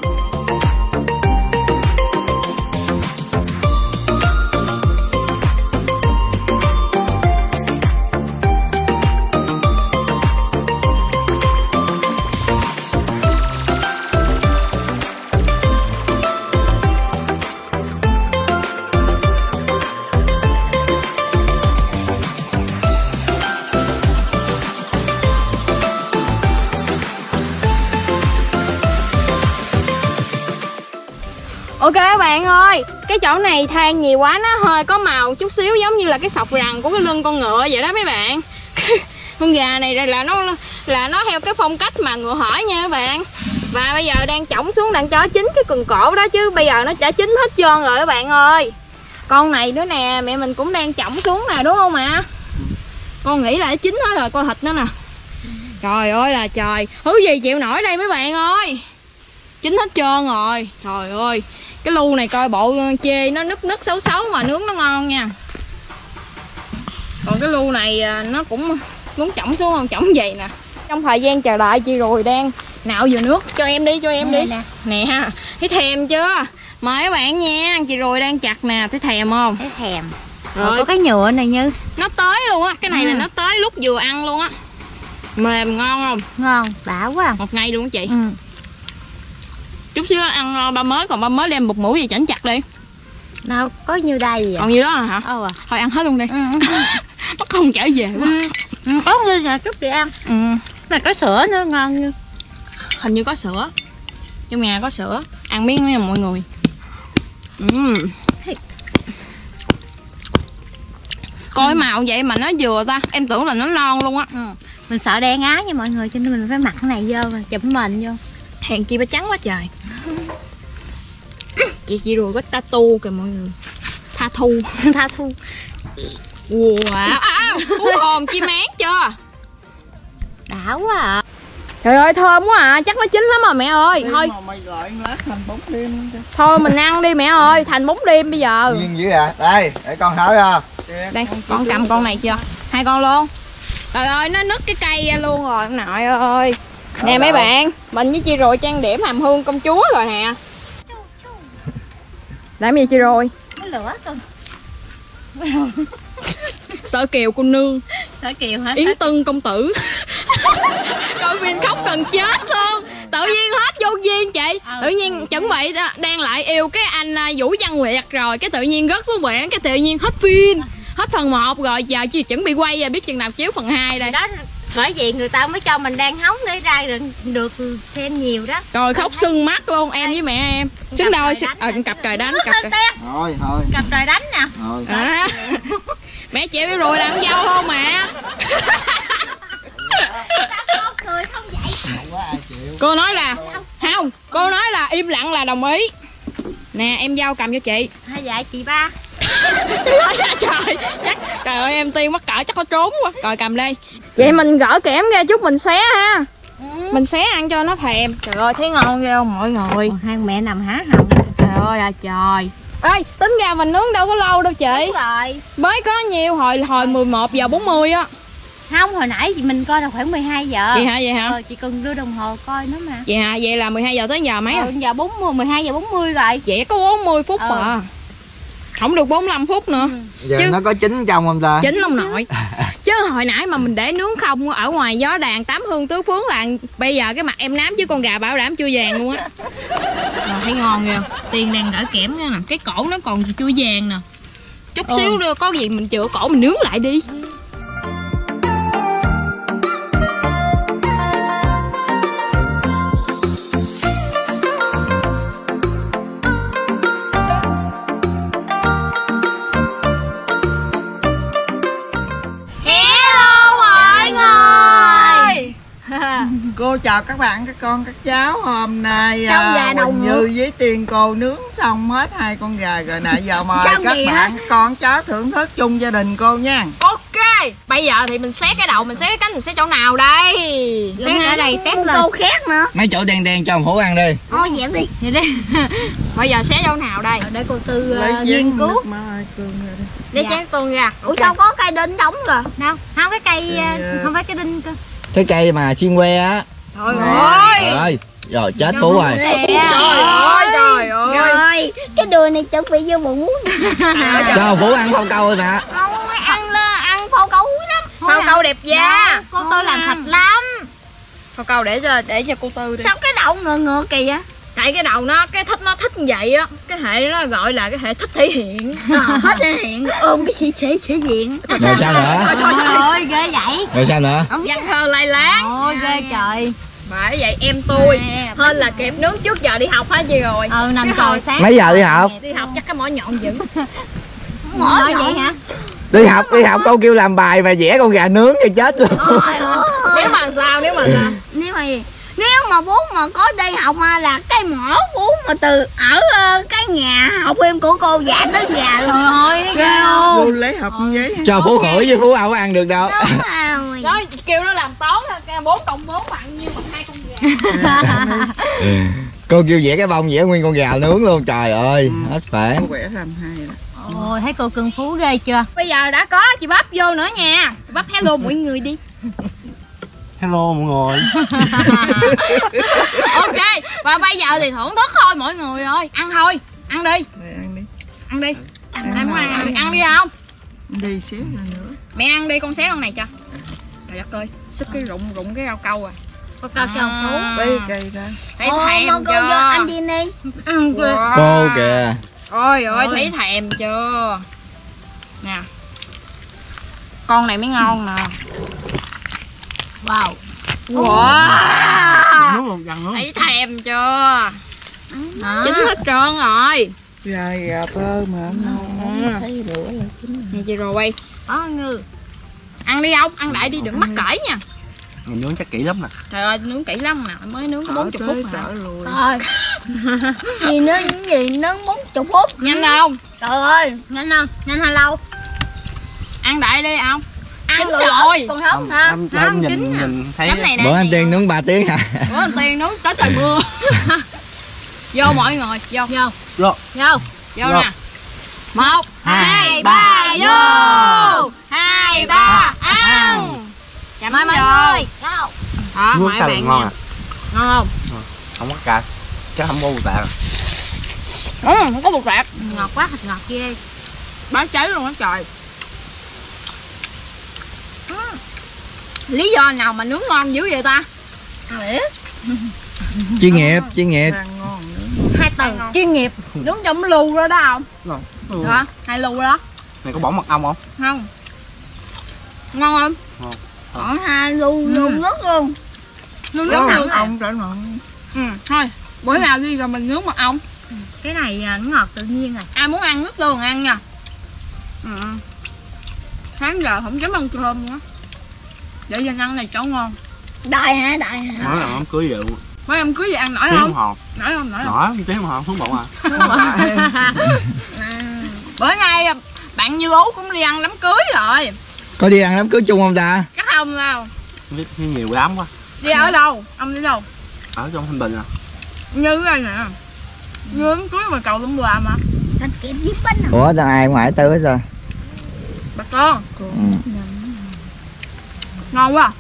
[SPEAKER 1] Ok các bạn ơi, cái chỗ này than nhiều quá nó hơi có màu chút xíu giống như là cái sọc rằn của cái lưng con ngựa vậy đó mấy bạn. Con gà này là nó là nó theo cái phong cách mà ngựa hỏi nha các bạn. Và bây giờ đang chổng xuống đang cho chín cái cần cổ đó, chứ bây giờ nó đã chín hết trơn rồi các bạn ơi. Con này nữa nè, mẹ mình cũng đang chổng xuống nè đúng không ạ? Con nghĩ là nó chín hết rồi, coi thịt nó nè. Trời ơi là trời, thứ gì chịu nổi đây mấy bạn ơi. Chín hết trơn rồi. Trời ơi, cái lu này coi bộ chê nó nứt nứt xấu xấu mà nướng nó ngon nha. Còn cái lu này nó cũng muốn chổng xuống không, chổng vậy nè. Trong thời gian chờ đợi chị Rùi đang nạo vừa nước, cho em đi, cho em đi nè. Nè, thấy thèm chưa? Mời các bạn nha, chị Rùi đang chặt nè, thấy thèm không?
[SPEAKER 3] Thấy thèm. Rồi có cái nhựa này Như.
[SPEAKER 1] Nó tới luôn á, cái này ừ. là nó tới lúc vừa ăn luôn á. Mềm ngon không?
[SPEAKER 3] Ngon, đã quá.
[SPEAKER 1] Một ngày luôn á chị.
[SPEAKER 3] Ừ.
[SPEAKER 1] Chút xíu ăn ba mới, còn ba mới đem một mũi gì chảnh chặt đi.
[SPEAKER 3] Đâu, có nhiêu đây vậy?
[SPEAKER 1] Còn nhiêu đó hả?
[SPEAKER 3] Ừ à.
[SPEAKER 1] Thôi ăn hết luôn đi.
[SPEAKER 3] Ừ.
[SPEAKER 1] Nó không trở về quá.
[SPEAKER 3] Ừ. Ừ, có như là chút đi ăn.
[SPEAKER 1] Ừ.
[SPEAKER 3] Mà có sữa nữa ngon như.
[SPEAKER 1] Hình như có sữa. Trong nhà có sữa. Ăn miếng nha mọi người. Ừ. Coi màu vậy mà nó vừa ta. Em tưởng là nó non luôn á.
[SPEAKER 3] Ừ. Mình sợ đen á nha mọi người, cho nên mình phải mặc cái này vô rồi chụm mình vô.
[SPEAKER 1] Hèn chi ba trắng quá trời. Chị chị Rùi có tattoo kìa mọi người. Tha thu.
[SPEAKER 3] Tha thu.
[SPEAKER 1] Wow. À, à, hú hồn chim én chưa?
[SPEAKER 3] Đã quá à.
[SPEAKER 1] Trời ơi thơm quá à, chắc nó chín lắm rồi mẹ ơi. Thôi
[SPEAKER 4] mày gọi lát thành bóng đêm chứ.
[SPEAKER 1] Thôi mình ăn đi mẹ ơi, thành bóng đêm bây giờ.
[SPEAKER 2] Nhiên dữ à. Đây, để con hỏi ra.
[SPEAKER 1] Đây, con cầm con này chưa? Hai con luôn. Trời ơi, nó nứt cái cây ra luôn rồi ông nội ơi. Nè mấy bạn, mình với chị Rùi trang điểm hàm hương công chúa rồi nè. Làm gì chị Rùi?
[SPEAKER 3] Có lửa cơ.
[SPEAKER 1] Sợ Kiều cô nương.
[SPEAKER 3] Sợ Kiều hả?
[SPEAKER 1] Yến Tân công tử. Coi phim khóc gần chết luôn. Tự nhiên hết vô duyên chị. Tự nhiên chuẩn bị đang lại yêu cái anh Vũ Văn Nguyệt rồi, cái tự nhiên rớt xuống biển, cái tự nhiên hết phim. Hết phần một rồi, giờ chỉ chuẩn bị quay rồi, biết chừng nào chiếu phần hai đây.
[SPEAKER 3] Đó, bởi vậy người ta mới cho mình đang hóng để ra được, được xem nhiều đó.
[SPEAKER 1] Rồi khóc sưng mắt luôn em với mẹ em. Xứng đôi ờ cặp trời đánh cặp trời.
[SPEAKER 2] Thôi thôi.
[SPEAKER 3] Cặp trời đánh nè.
[SPEAKER 2] Thôi.
[SPEAKER 1] À. Mẹ chịu đi rồi làm dâu không mẹ?
[SPEAKER 3] Cười không vậy?
[SPEAKER 1] Cô nói là không, cô nói là im lặng là đồng ý. Nè em dâu cầm cho chị.
[SPEAKER 3] Hay vậy chị ba.
[SPEAKER 1] Trời, chắc trời ơi em Tiên mắc cỡ chắc có trốn quá. Rồi cầm đi. Vậy mình gỡ kẽm ra chút mình xé ha. Ừ. Mình xé ăn cho nó thèm. Trời ơi thấy ngon ghê không mọi người.
[SPEAKER 3] Ồ, hai mẹ nằm há họng.
[SPEAKER 1] Trời ơi à trời. Ê tính ra mình nướng đâu có lâu đâu chị.
[SPEAKER 3] Đúng rồi.
[SPEAKER 1] Mới có nhiêu hồi hồi mười một giờ bốn mươi á.
[SPEAKER 3] Không, hồi nãy chị mình coi là khoảng mười hai giờ.
[SPEAKER 1] Vậy hả vậy hả?
[SPEAKER 3] Ờ, chị cần đưa đồng hồ coi nữa mà.
[SPEAKER 1] Vậy hả? Vậy là mười hai giờ tới giờ mấy
[SPEAKER 3] ờ,
[SPEAKER 1] rồi?
[SPEAKER 3] Giờ bốn mươi, mười hai giờ bốn mươi rồi.
[SPEAKER 1] Vậy có bốn mươi phút
[SPEAKER 3] ờ.
[SPEAKER 1] à. Không được bốn mươi lăm phút nữa.
[SPEAKER 2] Ừ. Giờ chứ nó có chín trong không ta?
[SPEAKER 1] Chín ông nội. Chứ hồi nãy mà mình để nướng không ở ngoài gió đàn tám hương tứ phương là bây giờ cái mặt em nám chứ con gà bảo đảm chưa vàng luôn á. Rồi thấy ngon kìa. Tiên đang gỡ kẽm nha nè. Cái cổ nó còn chưa vàng nè. Chút ừ. xíu nữa có gì mình chữa cổ mình nướng lại đi.
[SPEAKER 4] Cô chào các bạn, các con, các cháu. Hôm nay
[SPEAKER 3] à,
[SPEAKER 4] Quỳnh Như với Tiên cô nướng xong hết hai con gà rồi nè. Giờ mời các bạn, hả? Con cháu thưởng thức chung gia đình cô nha.
[SPEAKER 1] Ok, bây giờ thì mình xé cái đầu, mình xé cái cánh, mình xé chỗ nào đây?
[SPEAKER 3] Test ở đây, test lên. Cô khác nữa.
[SPEAKER 2] Mấy chỗ đen đen cho Hữu ăn đi.
[SPEAKER 3] Thôi dẹp đi.
[SPEAKER 1] Vậy đi. Bây giờ xé chỗ nào đây?
[SPEAKER 3] Để cô Tư uh, nghiên cứu.
[SPEAKER 1] Để chén tương ra.
[SPEAKER 3] Ủa sao có cây đinh đóng rồi? Đâu? Không, cái cây uh, không phải cái đinh cơ.
[SPEAKER 2] Cái cây mà xiên que á.
[SPEAKER 1] Trời ơi.
[SPEAKER 2] Rồi, rồi chết Phú rồi.
[SPEAKER 1] Trời ơi, trời ơi.
[SPEAKER 3] Rồi, cái đùi này chuẩn bị vô bụng.
[SPEAKER 2] Cho Phú ăn phao câu rồi nè.
[SPEAKER 3] Không, ăn ăn phao câu lắm.
[SPEAKER 1] Phao câu đẹp da.
[SPEAKER 3] Cô Tư làm sạch lắm.
[SPEAKER 1] Phao câu để cho để cho cô Tư đi.
[SPEAKER 3] Sao cái đầu ngựa ngựa kì vậy?
[SPEAKER 1] Tại cái đầu nó cái thích nó thích như vậy á, cái hệ nó gọi là cái hệ thích thể hiện.
[SPEAKER 3] À, thích thể hiện ôm cái sĩ sĩ thể diện.
[SPEAKER 2] Rồi sao nữa?
[SPEAKER 3] Trời ơi ghê vậy.
[SPEAKER 2] Rồi sao nữa?
[SPEAKER 1] Văn thơ lai láng.
[SPEAKER 3] Ôi ghê trời.
[SPEAKER 1] Bởi vậy em tôi hơn là kịp nướng trước giờ đi học hết gì rồi.
[SPEAKER 3] Ừ nằm còi sáng.
[SPEAKER 2] Mấy giờ đi học?
[SPEAKER 1] Đi học chắc cái mỏ nhọn dữ.
[SPEAKER 3] Mỏ vậy hả?
[SPEAKER 2] Đi học đi học cô kêu làm bài và vẽ con gà nướng cho chết luôn.
[SPEAKER 1] Nếu mà sao, nếu mà sao?
[SPEAKER 3] Nếu mà gì? Nếu mà bố mà có đi học mà là cái mỏ bố mà từ ở uh, cái nhà học em của cô dạ tới nhà luôn.
[SPEAKER 1] Thôi thấy ghê không?
[SPEAKER 4] Cô lấy học giấy.
[SPEAKER 2] Cho Phú hửi chứ Phú đâu có ăn được đâu.
[SPEAKER 3] Đó,
[SPEAKER 1] Đó, kêu nó làm toán bốn cộng bốn bằng nhiêu bằng hai con gà.
[SPEAKER 2] Cô kêu vẽ cái bông vẽ nguyên con gà nướng luôn. Trời ơi, hết phản.
[SPEAKER 4] Cô vẽ làm hai rồi.
[SPEAKER 3] ôi thấy cô cưng Phú ghê chưa?
[SPEAKER 1] Bây giờ đã có chị Bắp vô nữa nha. Chị Bắp hello mọi người đi.
[SPEAKER 5] Hello mọi người.
[SPEAKER 1] Ok, và bây giờ thì thưởng thức thôi mọi người ơi. Ăn thôi, ăn đi.
[SPEAKER 4] Đây, ăn đi.
[SPEAKER 1] Ăn đi. Ăn, ăn, ăn, ăn, đi. Ăn đi không?
[SPEAKER 4] Đi xíu nữa.
[SPEAKER 1] Mẹ ăn đi, con xé con này cho. Trời đất ơi, sức cái rụng rụng cái rau câu à.
[SPEAKER 3] Cô cao cho Phú.
[SPEAKER 4] Bê cây ra.
[SPEAKER 1] Thấy
[SPEAKER 3] Ồ,
[SPEAKER 1] thèm
[SPEAKER 3] cô
[SPEAKER 1] chưa?
[SPEAKER 3] vô ăn đi đi.
[SPEAKER 1] Ăn wow.
[SPEAKER 2] Cô kìa.
[SPEAKER 1] Ôi ơi, thấy thèm chưa? Nè. Con này mới ngon nè.
[SPEAKER 3] Wow.
[SPEAKER 1] Wow.
[SPEAKER 5] Nước luôn, gần nước.
[SPEAKER 1] Thấy thèm chưa? Chín hết trơn rồi.
[SPEAKER 4] Gà gà tơ mà
[SPEAKER 1] Ừ.
[SPEAKER 3] Thấy rửa là chín.
[SPEAKER 1] Nè chị rồi quay.
[SPEAKER 3] Có ngư.
[SPEAKER 1] Ăn đi ông, ăn đại đi đừng mắc cởi nha.
[SPEAKER 5] Mình nướng chắc kỹ lắm nè.
[SPEAKER 1] Trời ơi, nướng kỹ lắm nè, mới nướng có bốn mươi phút nè.
[SPEAKER 4] rồi.
[SPEAKER 3] Rồi. Gì nữa gì nướng bốn mươi phút.
[SPEAKER 1] Nhanh không?
[SPEAKER 3] Trời ơi, nhanh không? Nhanh hay lâu?
[SPEAKER 1] Ăn đại đi ông.
[SPEAKER 3] Ăn
[SPEAKER 1] Chín
[SPEAKER 3] rồi.
[SPEAKER 1] rồi.
[SPEAKER 3] Còn không hả?
[SPEAKER 5] Em,
[SPEAKER 1] Không,
[SPEAKER 5] em
[SPEAKER 1] chín
[SPEAKER 5] nhìn
[SPEAKER 1] à.
[SPEAKER 5] nhìn thấy
[SPEAKER 1] Chấm này nè.
[SPEAKER 2] Bữa em tiên nướng ba tiếng hả?
[SPEAKER 1] Bữa anh Tiên nướng tới trời mưa. Vô mọi người, vô. Vô.
[SPEAKER 5] Rồi.
[SPEAKER 1] Vô. Vô
[SPEAKER 5] Vô.
[SPEAKER 1] nè. Một,
[SPEAKER 5] Hai,
[SPEAKER 1] hai, ba, vô. Hai, ba, ăn. Chậm
[SPEAKER 3] Mời mọi
[SPEAKER 1] vô.
[SPEAKER 3] người. Go.
[SPEAKER 1] Đó,
[SPEAKER 5] Nước
[SPEAKER 1] mời
[SPEAKER 5] cay
[SPEAKER 1] bạn
[SPEAKER 5] ngon
[SPEAKER 1] nha.
[SPEAKER 5] à.
[SPEAKER 1] Ngon không?
[SPEAKER 5] Không có cay. Chắc không mua tạ.
[SPEAKER 1] Ừ, không có bột tạp.
[SPEAKER 3] Ngọt quá, thịt ngọt ghê.
[SPEAKER 1] Bán cháy luôn á trời. Ừ. Lý do nào mà nướng ngon dữ vậy ta?
[SPEAKER 2] Chuyên nghiệp, chuyên nghiệp.
[SPEAKER 4] Ăn ngon nữa.
[SPEAKER 1] Hai tầng chuyên nghiệp. Nướng trong lu đó đó không?
[SPEAKER 5] Ngon. Ừ.
[SPEAKER 1] Đó, hai lu đó.
[SPEAKER 5] Này có bỏng mật ong không?
[SPEAKER 1] Không. Ngon không?
[SPEAKER 5] Ngon.
[SPEAKER 3] Ở hai lu luôn rất luôn.
[SPEAKER 1] Nướng
[SPEAKER 4] Nướng
[SPEAKER 1] rất
[SPEAKER 4] mật
[SPEAKER 1] luôn.
[SPEAKER 4] ong trở ngon.
[SPEAKER 1] Ừ, thôi. Bữa nào đi rồi mình nướng mật ong.
[SPEAKER 3] Cái này à, nó ngọt tự nhiên rồi.
[SPEAKER 1] Ai muốn ăn nước tương ăn nha. Ừ. Sáng giờ không dám ăn cơm nữa. Để dành ăn này chỗ ngon.
[SPEAKER 3] Đòi hả, đòi hả?
[SPEAKER 5] Nói là em cưới vậy luôn.
[SPEAKER 1] Mấy em cưới vậy ăn nổi
[SPEAKER 5] Tiếng
[SPEAKER 1] không?
[SPEAKER 5] hồn.
[SPEAKER 1] Nổi không? Nổi không?
[SPEAKER 5] Nổi, tiếng hồn, hướng bụng à.
[SPEAKER 1] Bữa nay bạn Như Ú cũng đi ăn đám cưới rồi.
[SPEAKER 2] Có đi ăn đám cưới chung không ta?
[SPEAKER 1] Chắc không đâu.
[SPEAKER 5] Biết nhiều lắm quá.
[SPEAKER 1] Đi ở đâu? Ông đi đâu?
[SPEAKER 5] Ở trong Thanh Bình à.
[SPEAKER 1] Như đây nè. Như đám cưới mà cầu lum làm mà.
[SPEAKER 3] Thịt kẹp với bánh à.
[SPEAKER 2] Ủa tao ai ngoại tư hết rồi.
[SPEAKER 1] Bà con.
[SPEAKER 2] Ừ.
[SPEAKER 1] Ngon quá.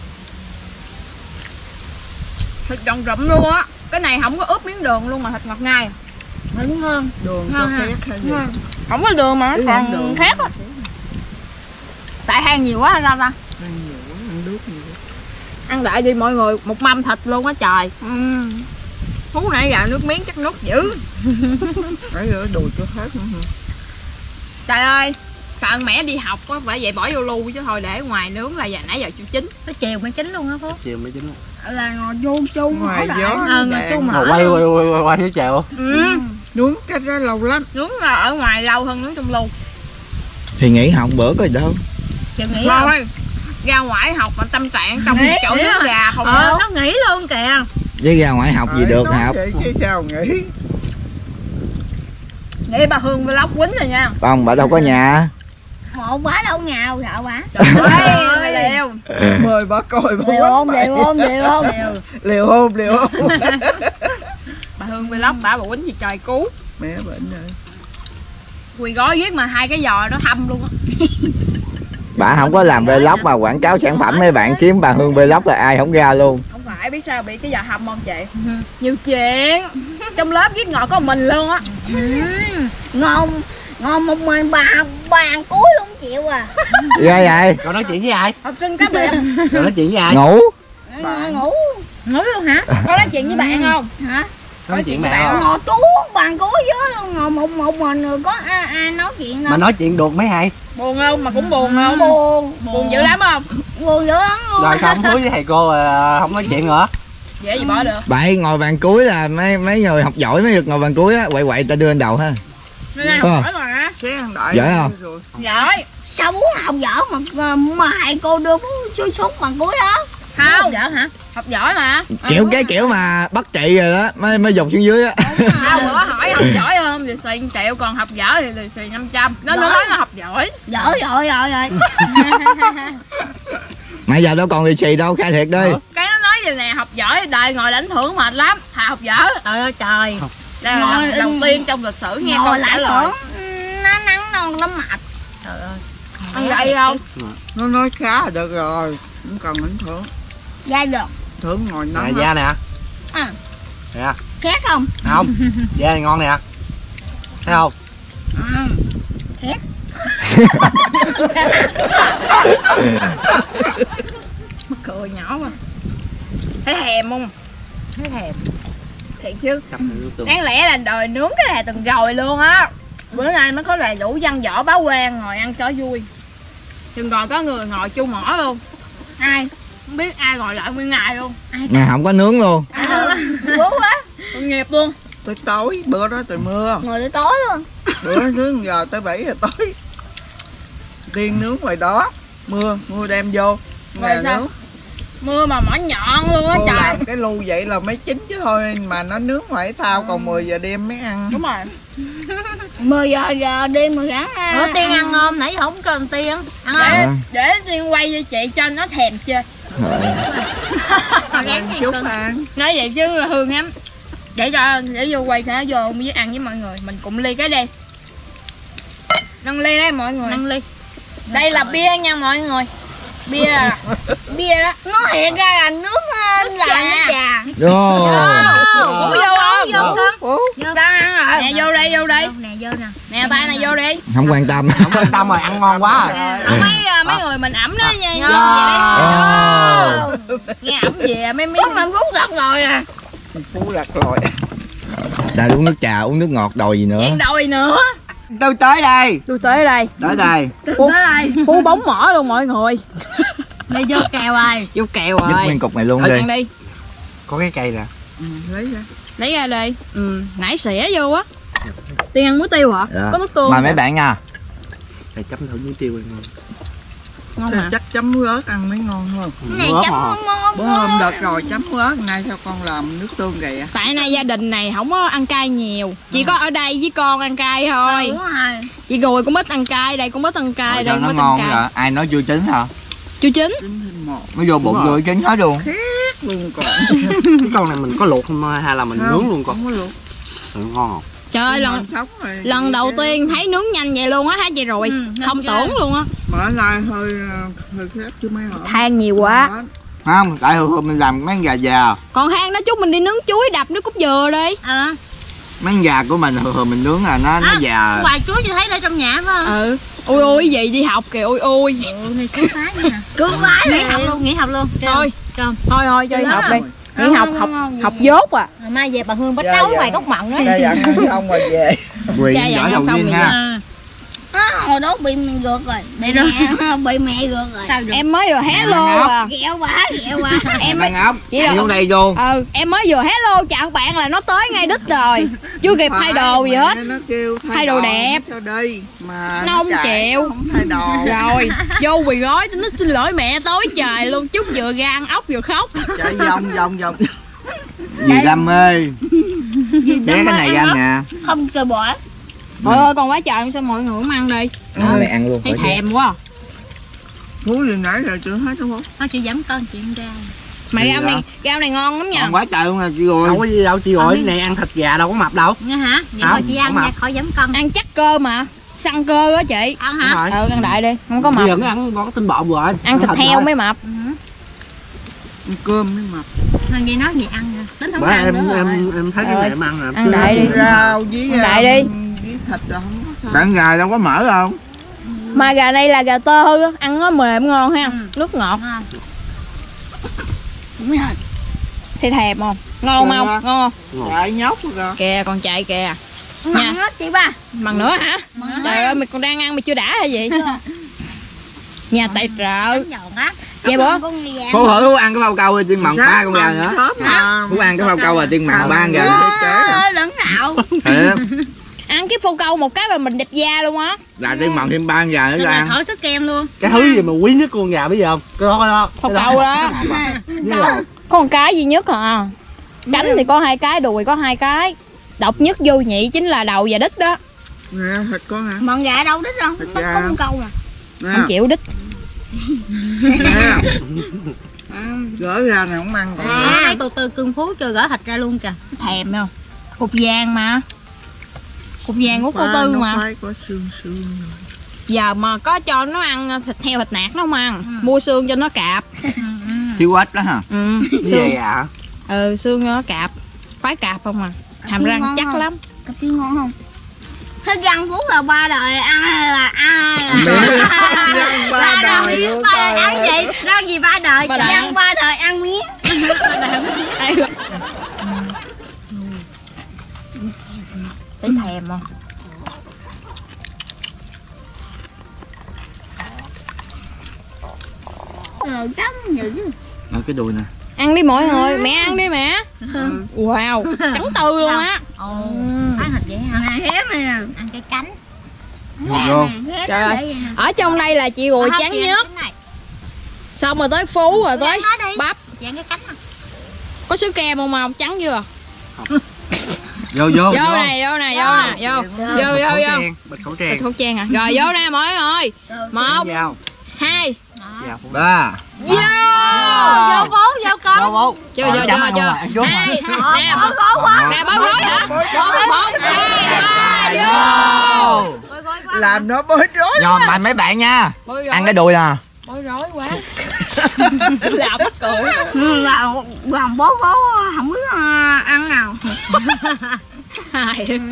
[SPEAKER 1] Thịt tròn rụm luôn á. Cái này không có ướp miếng đường luôn mà thịt ngọt ngay.
[SPEAKER 3] Đúng ngon.
[SPEAKER 4] Đường
[SPEAKER 1] Ngon
[SPEAKER 4] cho
[SPEAKER 1] ha.
[SPEAKER 4] khét hay gì?
[SPEAKER 1] Ngon. Không có đường mà nó
[SPEAKER 4] Chứ không
[SPEAKER 1] còn
[SPEAKER 4] đường.
[SPEAKER 1] thép á. Tại than nhiều quá hay sao ta?
[SPEAKER 4] Ăn nhiều quá, ăn nước nhiều quá.
[SPEAKER 1] Ăn đại đi mọi người, một mâm thịt luôn á trời. Ừ. Phú nãy giờ nước miếng chắc nuốt dữ.
[SPEAKER 4] Đấy ở đùi cho hết nữa hả?
[SPEAKER 1] Trời ơi, sợ mẹ đi học á, phải vậy bỏ vô lu chứ thôi để ngoài nướng là giờ nãy giờ chưa chín.
[SPEAKER 3] Tới chiều mới chín luôn á Phú.
[SPEAKER 5] Chiều mới chín.
[SPEAKER 3] Là ngồi chung chung.
[SPEAKER 4] Ngoài gió
[SPEAKER 3] Ờ, ngồi
[SPEAKER 4] đèn.
[SPEAKER 3] chung mà.
[SPEAKER 5] Ngồi quay quay quay quay quay với chèo.
[SPEAKER 1] Ừ.
[SPEAKER 4] Nướng cách ra lâu lắm.
[SPEAKER 1] Nướng là ở ngoài lâu hơn nướng trong lu.
[SPEAKER 2] Thì nghỉ học bữa có gì đâu.
[SPEAKER 3] Chiều nghỉ không?
[SPEAKER 1] Thôi, ra ngoài học mà tâm trạng trong
[SPEAKER 3] Nghỉ,
[SPEAKER 1] chỗ
[SPEAKER 3] nghỉ
[SPEAKER 1] nướng
[SPEAKER 3] rồi.
[SPEAKER 1] gà không
[SPEAKER 3] Ờ,
[SPEAKER 1] á.
[SPEAKER 3] nó nghỉ luôn kìa.
[SPEAKER 2] Với ra ngoại học gì
[SPEAKER 4] Ờ,
[SPEAKER 2] được
[SPEAKER 4] nói
[SPEAKER 2] học.
[SPEAKER 4] vậy chứ sao nghĩ.
[SPEAKER 1] Để bà Hương vlog quýnh rồi nha.
[SPEAKER 2] Không, bà đâu có nhà.
[SPEAKER 3] Một bả đâu nhào sợ bả.
[SPEAKER 1] Trời ơi, liều.
[SPEAKER 4] Mời bà coi bà
[SPEAKER 3] Liều không, liều không, liều không.
[SPEAKER 4] Liều hôn, liều hôn.
[SPEAKER 1] Bà Hương vlog bả bà quýnh thì trời cứu.
[SPEAKER 4] Mẹ bệnh rồi.
[SPEAKER 1] Quỳ gói viết mà hai cái giò nó thâm luôn á.
[SPEAKER 2] Bà không có làm vlog mà quảng cáo sản phẩm mấy bạn kiếm bà Hương vlog là ai không ra luôn.
[SPEAKER 1] Không phải biết sao bị cái giò thâm không chị? Nhiều chuyện. Trong lớp viết ngồi có mình luôn á.
[SPEAKER 3] Ừ, ngon, ngon một mình bà, bà ăn cuối luôn chịu à.
[SPEAKER 2] Ra vậy?
[SPEAKER 5] Rồi nói chuyện với ai?
[SPEAKER 1] Học sinh cá biệt.
[SPEAKER 5] Rồi nói chuyện với ai?
[SPEAKER 2] Ngủ.
[SPEAKER 3] Ngồi ngủ.
[SPEAKER 1] Ngủ luôn hả? Có nói chuyện với bạn không?
[SPEAKER 3] Hả?
[SPEAKER 5] Nói chuyện mẹ
[SPEAKER 1] bạn
[SPEAKER 5] không?
[SPEAKER 3] Ngồi tuốt bàn cuối dưới luôn, ngồi một một mình rồi có ai, ai nói chuyện đâu.
[SPEAKER 5] Mà nói chuyện được mấy ai?
[SPEAKER 1] Buồn không? Mà cũng buồn không?
[SPEAKER 3] Buồn,
[SPEAKER 1] Buồn dữ lắm không?
[SPEAKER 3] buồn dữ lắm luôn.
[SPEAKER 5] Rồi xong hứa với thầy cô là không nói chuyện nữa.
[SPEAKER 1] Dễ gì bỏ được.
[SPEAKER 2] Bạn ngồi bàn cuối là mấy mấy người học giỏi mới được ngồi bàn cuối á, quậy quậy ta đưa lên đầu ha.
[SPEAKER 1] Nó đang
[SPEAKER 2] Ờ.
[SPEAKER 1] hỏi mà.
[SPEAKER 4] Xé ăn đại.
[SPEAKER 2] Giỏi không?
[SPEAKER 4] Rồi.
[SPEAKER 1] Giỏi.
[SPEAKER 3] sao bún học võ mà mà hai cô đưa bún xui sút bằng cuối đó?
[SPEAKER 1] Không.
[SPEAKER 3] Học võ hả?
[SPEAKER 1] Học giỏi mà.
[SPEAKER 2] Kiểu cái kiểu mà bắt chị rồi đó mới mới dục xuống dưới á.
[SPEAKER 1] Không, bữa hỏi học giỏi không thì xì một triệu, còn học dở thì lì xì năm trăm. Nó nó nói là học giỏi.
[SPEAKER 3] Giỏi rồi rồi rồi.
[SPEAKER 2] Mà giờ đâu còn lì xì đâu, khai thiệt đi.
[SPEAKER 1] Cái nó nói vậy nè, học giỏi đời ngồi lãnh thưởng mệt lắm, thà học dở.
[SPEAKER 3] Trời ơi trời.
[SPEAKER 1] Đây là lần đầu tiên trong lịch sử nghe con trả lời.
[SPEAKER 3] Nó nắng non nó mệt. Trời ơi.
[SPEAKER 1] Ăn gậy không?
[SPEAKER 4] Nó nói khá là được rồi, không cần lãnh thưởng.
[SPEAKER 3] Gai được.
[SPEAKER 4] Thưởng ngồi
[SPEAKER 5] Nè
[SPEAKER 4] nóng.
[SPEAKER 5] da nè.
[SPEAKER 3] À.
[SPEAKER 5] Nè.
[SPEAKER 3] Khét không?
[SPEAKER 5] Không. Da này ngon nè. Thấy không?
[SPEAKER 3] Ừ. Khét.
[SPEAKER 1] Mắc cười nhỏ mà. Thấy thèm không? Thấy thèm. Thiệt chứ. Đáng lẽ là đòi nướng cái này từng rồi luôn á. Bữa nay mới có là đủ dân võ báo quan ngồi ăn cho vui. Chừng rồi có người ngồi chu mỏ luôn. Ai? Không biết ai ngồi lại nguyên ngày luôn.
[SPEAKER 2] Mà không có nướng luôn.
[SPEAKER 3] Bố quá.
[SPEAKER 1] Tội nghiệp luôn.
[SPEAKER 4] Tới tối, bữa đó trời mưa.
[SPEAKER 3] Ngồi tới tối luôn.
[SPEAKER 4] Bữa nướng giờ tới bảy giờ tối. Riêng nướng ngoài đó, mưa, mưa đem vô.
[SPEAKER 1] Rồi
[SPEAKER 4] Nè
[SPEAKER 1] sao?
[SPEAKER 4] nướng.
[SPEAKER 1] Mưa mà mỏ nhọn luôn á
[SPEAKER 4] Cô
[SPEAKER 1] trời.
[SPEAKER 4] làm cái lu vậy là mới chín chứ thôi, mà nó nướng phải thao còn mười giờ đêm mới ăn.
[SPEAKER 1] Đúng rồi.
[SPEAKER 3] mười giờ giờ đêm mười sáng. Ủa Tiên ăn không? Nãy giờ không cần Tiên. Ăn
[SPEAKER 1] Để,
[SPEAKER 3] không?
[SPEAKER 1] để Tiên quay cho chị cho nó thèm chơi.
[SPEAKER 4] Ăn chút ăn.
[SPEAKER 1] Nói vậy chứ Hương lắm. Để cho để vô quay cho nó vô với ăn với mọi người. Mình cùng ly cái đi. Nâng ly đây mọi người. Nâng ly. Đây là bia nha mọi người. Bia là bia đó.
[SPEAKER 3] Nó hiện ra là nước uh, là nước trà.
[SPEAKER 2] Vô.
[SPEAKER 1] Ủa vô không?
[SPEAKER 3] Vô con.
[SPEAKER 4] Ủa?
[SPEAKER 3] Vô đang ăn rồi.
[SPEAKER 1] Nè vô đây vô đây.
[SPEAKER 3] Nè vô nè.
[SPEAKER 1] Nè tay này vô đi.
[SPEAKER 2] Không quan tâm.
[SPEAKER 5] Không quan tâm rồi, ăn ngon quá rồi.
[SPEAKER 1] Không, mấy mấy người mình ẩm đó nha.
[SPEAKER 2] Vô.
[SPEAKER 1] Nghe ẩm gì à mấy mấy.
[SPEAKER 3] Có mình rút gật rồi à.
[SPEAKER 4] Phú lạc rồi.
[SPEAKER 2] Ta uống nước trà, uống nước ngọt đòi gì nữa.
[SPEAKER 1] Hẹn đòi nữa.
[SPEAKER 4] Tôi tới đây.
[SPEAKER 1] Tôi tới đây.
[SPEAKER 4] Tới đây.
[SPEAKER 1] Phú, Phú bóng mỏ luôn mọi người.
[SPEAKER 3] Đây vô kèo rồi.
[SPEAKER 1] Vô kèo
[SPEAKER 2] Dứt
[SPEAKER 1] rồi.
[SPEAKER 2] nguyên cục này luôn
[SPEAKER 1] Ở
[SPEAKER 2] đi.
[SPEAKER 1] ăn đi.
[SPEAKER 5] Có cái cây nè.
[SPEAKER 4] Ừ, lấy ra.
[SPEAKER 1] Lấy ra đi. Ừ, nãy xỉa vô á. Tiên ăn muối tiêu hả?
[SPEAKER 2] Dạ.
[SPEAKER 1] Có nước tương.
[SPEAKER 2] Mời mấy bạn nha.
[SPEAKER 5] Thầy chấm thử muối tiêu ngon.
[SPEAKER 1] Ngon
[SPEAKER 4] Thì
[SPEAKER 1] mà.
[SPEAKER 4] chắc chấm muối ớt ăn mới ngon hơn.
[SPEAKER 3] Này
[SPEAKER 5] Muối
[SPEAKER 3] chấm
[SPEAKER 5] ớt
[SPEAKER 3] ngon ngon.
[SPEAKER 4] Bữa hôm đợt rồi chấm muối ớt, nay sao con làm nước tương vậy?
[SPEAKER 1] Tại nay gia đình này không có ăn cay nhiều. Chỉ có ở đây với con ăn cay thôi.
[SPEAKER 3] Đúng rồi.
[SPEAKER 1] Chị Gùi cũng ít ăn cay, đây cũng ít ăn cay,
[SPEAKER 2] Rồi
[SPEAKER 1] đây
[SPEAKER 2] cho
[SPEAKER 1] cũng
[SPEAKER 2] nó
[SPEAKER 1] ít
[SPEAKER 2] ngon
[SPEAKER 1] ăn cay.
[SPEAKER 2] rồi. Ai nói chưa chín hả?
[SPEAKER 1] Chưa chín.
[SPEAKER 4] Chín thêm một.
[SPEAKER 2] Nó vô bụng
[SPEAKER 5] Đúng rồi.
[SPEAKER 2] vô chín hết luôn.
[SPEAKER 4] Khét luôn còn.
[SPEAKER 5] Cái con này mình có luộc không hay là mình
[SPEAKER 4] Không,
[SPEAKER 5] nướng luôn con?
[SPEAKER 4] không có luộc.
[SPEAKER 5] Ừ, ngon không?
[SPEAKER 1] Trời ơi, lần
[SPEAKER 4] Sống rồi.
[SPEAKER 1] lần đầu tiên thấy nướng nhanh vậy luôn á hả chị rồi.
[SPEAKER 3] Ừ,
[SPEAKER 1] Không tưởng luôn á.
[SPEAKER 4] Mở lại hơi hơi khét chứ mấy hả?
[SPEAKER 1] Than nhiều quá.
[SPEAKER 2] Không, tại hồi mình làm mấy con gà già.
[SPEAKER 1] Còn than đó chút mình đi nướng chuối đập nước cốt dừa đi.
[SPEAKER 3] À.
[SPEAKER 2] Mấy con gà của mình hồi hồi mình nướng là nó nó
[SPEAKER 3] À,
[SPEAKER 2] già.
[SPEAKER 3] Hoài chuối chị thấy ở trong nhà phải không?
[SPEAKER 1] Ừ. Ui ui gì đi học kìa ui ui.
[SPEAKER 3] Ừ, này cứu phái nha. Cứu phái nghỉ học luôn, nghỉ học luôn.
[SPEAKER 1] Thôi,
[SPEAKER 3] Cơm.
[SPEAKER 1] thôi thôi cho đi
[SPEAKER 3] Đó
[SPEAKER 1] học
[SPEAKER 3] không?
[SPEAKER 1] đi. Nghỉ học học học dốt à.
[SPEAKER 3] Rồi mai về bà Hương bắt
[SPEAKER 4] Dạ,
[SPEAKER 3] nấu
[SPEAKER 4] dạ.
[SPEAKER 3] ngoài gốc mận á.
[SPEAKER 4] Ra dặn ăn xong rồi về.
[SPEAKER 2] Quyền
[SPEAKER 1] Cha
[SPEAKER 2] giỏi
[SPEAKER 1] dặn
[SPEAKER 2] đầu
[SPEAKER 1] xong
[SPEAKER 2] tiên
[SPEAKER 1] rồi
[SPEAKER 2] ha.
[SPEAKER 3] À. À, hồi đó bị mình gượt rồi. Bị mẹ bị mẹ gượt rồi. Sao được?
[SPEAKER 1] Em mới vừa hello à.
[SPEAKER 3] Ghẹo quá, ghẹo quá.
[SPEAKER 1] Em
[SPEAKER 2] Đang ốc.
[SPEAKER 1] Chị
[SPEAKER 2] Chị
[SPEAKER 1] đâu?
[SPEAKER 2] vô đây luôn.
[SPEAKER 1] Ừ, em mới vừa hello chào các bạn là nó tới ngay đích rồi. Chưa kịp thay đồ gì hết.
[SPEAKER 4] Nó kêu thay,
[SPEAKER 1] Thay đồ đẹp.
[SPEAKER 4] cho đi mà
[SPEAKER 1] Nó không
[SPEAKER 4] chạy,
[SPEAKER 1] chịu.
[SPEAKER 4] nó không thay đồ.
[SPEAKER 1] Rồi, vô quỳ gói nó xin lỗi mẹ tối trời luôn, chút vừa ra ăn ốc vừa khóc.
[SPEAKER 4] Chạy vòng vòng vòng.
[SPEAKER 2] Dì Lâm ơi. Bé cái này ra nè.
[SPEAKER 3] Không chơi bỏ.
[SPEAKER 1] Trời ơi con quá trời sao mọi người cũng ăn đi.
[SPEAKER 2] Cái này ăn luôn.
[SPEAKER 1] Thấy
[SPEAKER 2] phải
[SPEAKER 1] thèm quá.
[SPEAKER 4] Thú liền nãy giờ chưa hết đúng không?
[SPEAKER 3] Thôi chị giảm con chị ra.
[SPEAKER 1] Mà
[SPEAKER 2] Gì
[SPEAKER 1] rau
[SPEAKER 2] vậy?
[SPEAKER 1] này, rau này ngon lắm nha.
[SPEAKER 2] Ngon quá trời luôn nè chị rồi.
[SPEAKER 5] Đâu có gì đâu chị rồi, cái này ăn thịt gà đâu có mập đâu.
[SPEAKER 3] Nghe hả? Vậy
[SPEAKER 5] Không,
[SPEAKER 3] thôi chị ăn
[SPEAKER 5] không
[SPEAKER 3] nha,
[SPEAKER 5] mập.
[SPEAKER 3] khỏi giảm cân.
[SPEAKER 1] Ăn chắc cơ mà. Săn cơ á chị.
[SPEAKER 3] Ăn
[SPEAKER 5] Đúng
[SPEAKER 3] hả?
[SPEAKER 5] rồi.
[SPEAKER 1] Ừ ăn đại đi, không có mập.
[SPEAKER 5] Bây giờ nó ăn có tinh bột rồi.
[SPEAKER 1] Ăn thịt heo
[SPEAKER 5] rồi.
[SPEAKER 1] mới mập.
[SPEAKER 3] Ừ.
[SPEAKER 4] Ăn cơm mới mập.
[SPEAKER 3] Thôi nghe nói gì ăn rồi. Đến không
[SPEAKER 5] Bởi
[SPEAKER 3] ăn
[SPEAKER 5] em
[SPEAKER 3] nữa rồi.
[SPEAKER 5] em em thấy cái
[SPEAKER 1] Rồi.
[SPEAKER 5] này em ăn rồi.
[SPEAKER 1] Ăn đại đi.
[SPEAKER 4] Rau với
[SPEAKER 1] Ăn đại đi.
[SPEAKER 4] um, với thịt là không có sao.
[SPEAKER 2] Bạn gà đâu có mỡ đâu.
[SPEAKER 1] Mà gà này là gà tơ á, ăn nó mềm ngon ha.
[SPEAKER 3] Ừ.
[SPEAKER 1] Nước ngọt.
[SPEAKER 3] Ngon. Đúng rồi.
[SPEAKER 1] Thấy thèm không? Ngon
[SPEAKER 4] Dạ.
[SPEAKER 1] không? Ngon không?
[SPEAKER 4] Chạy nhóc rồi.
[SPEAKER 1] Kìa con chạy kìa.
[SPEAKER 3] Mặn hết chị ba.
[SPEAKER 1] Mần nữa hả?
[SPEAKER 3] Mặn
[SPEAKER 1] Trời ơi mày còn đang ăn mày chưa đã hay gì? Nhà tài trợ.
[SPEAKER 3] Bánh giòn á.
[SPEAKER 1] Vậy bữa
[SPEAKER 2] Phú thử Phú ăn cái bao câu rồi tiên mặn ba con gà nữa.
[SPEAKER 4] Mà.
[SPEAKER 2] Phú ăn cái bao câu rồi tiên mặn ba con gà nữa.
[SPEAKER 3] Ơi lẫn nào.
[SPEAKER 2] Thiệt.
[SPEAKER 1] Ăn cái phô câu một cái mà mình đẹp da luôn á.
[SPEAKER 2] Là đi mần thêm ba giờ nữa cho ăn.
[SPEAKER 3] Thổi sức kem luôn.
[SPEAKER 5] Cái thứ gì mà quý nhất con gà bây giờ không? Cái đó, cái đó.
[SPEAKER 1] Phô câu đó. Có một cái duy nhất à. Cánh thì có hai cái, đùi có hai cái. Độc nhất vô nhị chính là đầu và đít đó.
[SPEAKER 4] Nè, thịt con hả?
[SPEAKER 3] Mận gà đâu đít đâu,
[SPEAKER 4] Thịt
[SPEAKER 3] có
[SPEAKER 4] gà.
[SPEAKER 3] có con câu à.
[SPEAKER 4] Nè,
[SPEAKER 1] Không chịu đít.
[SPEAKER 4] nè. Gỡ ra này không ăn còn
[SPEAKER 3] À, từ từ cưng phú cho gỡ thịt ra luôn kìa.
[SPEAKER 1] Thèm không? Cục vàng mà. Cục vàng của cô Tư
[SPEAKER 4] nó
[SPEAKER 1] mà.
[SPEAKER 4] phải có xương xương.
[SPEAKER 1] Giờ mà có cho nó ăn thịt heo thịt nạc nó không ăn. Mua xương cho nó cạp.
[SPEAKER 2] Thiếu ít đó hả?
[SPEAKER 1] Ừ,
[SPEAKER 5] Cái
[SPEAKER 1] xương.
[SPEAKER 5] gì à?
[SPEAKER 1] Ừ, xương cho nó cạp. Khoái cạp không à. Hàm răng
[SPEAKER 3] ngon
[SPEAKER 1] chắc
[SPEAKER 3] không?
[SPEAKER 1] lắm.
[SPEAKER 3] Cà phê ngon không? Thế răng Phú là ba đời ăn hay là ai là
[SPEAKER 4] Răng ba đời luôn
[SPEAKER 3] ba đời
[SPEAKER 4] trời
[SPEAKER 3] ăn
[SPEAKER 4] ơi.
[SPEAKER 3] gì? Răng gì ba đời?
[SPEAKER 1] Ba đời
[SPEAKER 3] Răng
[SPEAKER 1] ăn.
[SPEAKER 3] ba đời ăn miếng.
[SPEAKER 1] Ai rồi? Thấy thèm không?
[SPEAKER 3] Ờ, chấm nhữ.
[SPEAKER 2] Ở cái đùi nè.
[SPEAKER 1] Ăn đi mọi người, mẹ ăn đi mẹ. Wow, trắng tư luôn á.
[SPEAKER 3] Ồ, ăn thịt vậy hả? Nè, hé nè. Ăn cái cánh.
[SPEAKER 2] Vô.
[SPEAKER 3] Hé
[SPEAKER 1] Trời
[SPEAKER 3] nó
[SPEAKER 1] ơi.
[SPEAKER 3] để vậy nè.
[SPEAKER 1] Ở trong đây là chị Gùi
[SPEAKER 3] Ờ,
[SPEAKER 1] trắng
[SPEAKER 3] chị ăn
[SPEAKER 1] nhất.
[SPEAKER 3] cái này.
[SPEAKER 1] Xong rồi tới Phú rồi tới
[SPEAKER 3] Chị ăn nó đi.
[SPEAKER 1] bắp.
[SPEAKER 3] Chị ăn cái cánh nè.
[SPEAKER 1] Có sứ kem không màu trắng chưa?
[SPEAKER 2] Vô vô
[SPEAKER 1] Vô này, vô này, vô nè, vô. Vô vô
[SPEAKER 5] Khẩu
[SPEAKER 1] vô.
[SPEAKER 5] trang, bịt khẩu
[SPEAKER 1] Bịt
[SPEAKER 5] trang.
[SPEAKER 1] khẩu trang à. Rồi vô nè mọi người. Một,
[SPEAKER 5] Dao.
[SPEAKER 1] hai.
[SPEAKER 5] Dao.
[SPEAKER 2] ba.
[SPEAKER 1] Vô.
[SPEAKER 3] Vô Phú, vô con.
[SPEAKER 5] Vô vô.
[SPEAKER 1] Chưa
[SPEAKER 5] Ờ,
[SPEAKER 1] chưa
[SPEAKER 5] chấm
[SPEAKER 1] chưa
[SPEAKER 5] ăn
[SPEAKER 1] chưa.
[SPEAKER 5] không lại, vô mà.
[SPEAKER 1] Hai. Nè,
[SPEAKER 3] Bó gối quá.
[SPEAKER 1] nè bóp gối hả? Một, một, hai, ba, vô.
[SPEAKER 3] Bó gối quá.
[SPEAKER 4] Làm nó bối rối.
[SPEAKER 2] Nhòm bài mấy bạn nha.
[SPEAKER 1] Bối rối.
[SPEAKER 2] Ăn cái đùi nè.
[SPEAKER 1] Bối rối quá. Làm mắc cười.
[SPEAKER 3] Là làm bố bố không biết à, ăn nào.
[SPEAKER 1] Hai.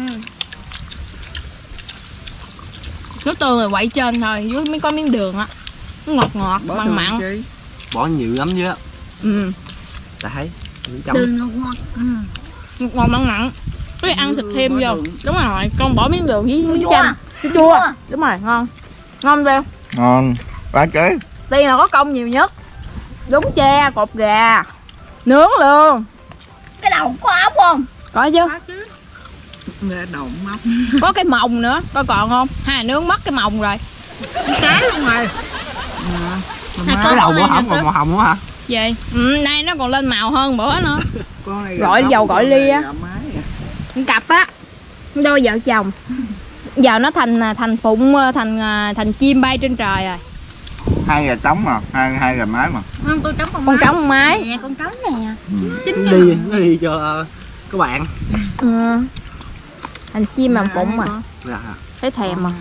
[SPEAKER 1] Nước tương rồi quậy trên thôi, dưới mới có miếng đường á. Nó ngọt ngọt,
[SPEAKER 4] Bỏ
[SPEAKER 1] mặn
[SPEAKER 4] đường
[SPEAKER 1] mặn.
[SPEAKER 4] chi?
[SPEAKER 5] Bỏ nhiều lắm chứ.
[SPEAKER 1] Ừ.
[SPEAKER 5] Ta thấy. Chấm.
[SPEAKER 3] Đường ngọt ngọt. Ừ.
[SPEAKER 1] Ngọt ngọt mặn mặn. Cái ăn thịt thêm vô. Đúng rồi, con bỏ miếng đường với miếng
[SPEAKER 3] Chua.
[SPEAKER 1] chanh. Chua chua. Đúng rồi, ngon. Ngon không?
[SPEAKER 2] Ngon. Quá chế.
[SPEAKER 1] Tiên là có công nhiều nhất. Đúng tre, cột gà. Nướng luôn.
[SPEAKER 3] Cái đầu có ốc không?
[SPEAKER 1] Có chứ.
[SPEAKER 4] Nghe động móc.
[SPEAKER 1] Có cái mồng nữa, coi còn không? Hay là nướng mất cái mồng rồi.
[SPEAKER 3] Cá luôn rồi.
[SPEAKER 5] Cái đầu màu hồng còn màu hồng quá hả?
[SPEAKER 1] Gì? Ừ, nay nó còn lên màu hơn bữa nữa.
[SPEAKER 4] Con này
[SPEAKER 1] Gọi
[SPEAKER 4] gà
[SPEAKER 1] dầu
[SPEAKER 4] móc,
[SPEAKER 1] gọi
[SPEAKER 4] con
[SPEAKER 1] ly
[SPEAKER 4] này
[SPEAKER 1] á.
[SPEAKER 4] gà mái à.
[SPEAKER 1] Con cặp á. Đôi vợ chồng. Giờ nó thành thành phụng, thành thành chim bay trên trời rồi.
[SPEAKER 2] Hai gà trống mà, hai hai gà mái mà.
[SPEAKER 3] Không, con trống con
[SPEAKER 1] Con
[SPEAKER 3] mái.
[SPEAKER 1] trống con mái.
[SPEAKER 3] Nè, con trống nè.
[SPEAKER 1] Chính
[SPEAKER 5] Nó đi, nó đi cho ờ, các bạn.
[SPEAKER 1] Ừ. Thành chim mà phụng mà.
[SPEAKER 5] Dạ.
[SPEAKER 1] Thấy thèm mà.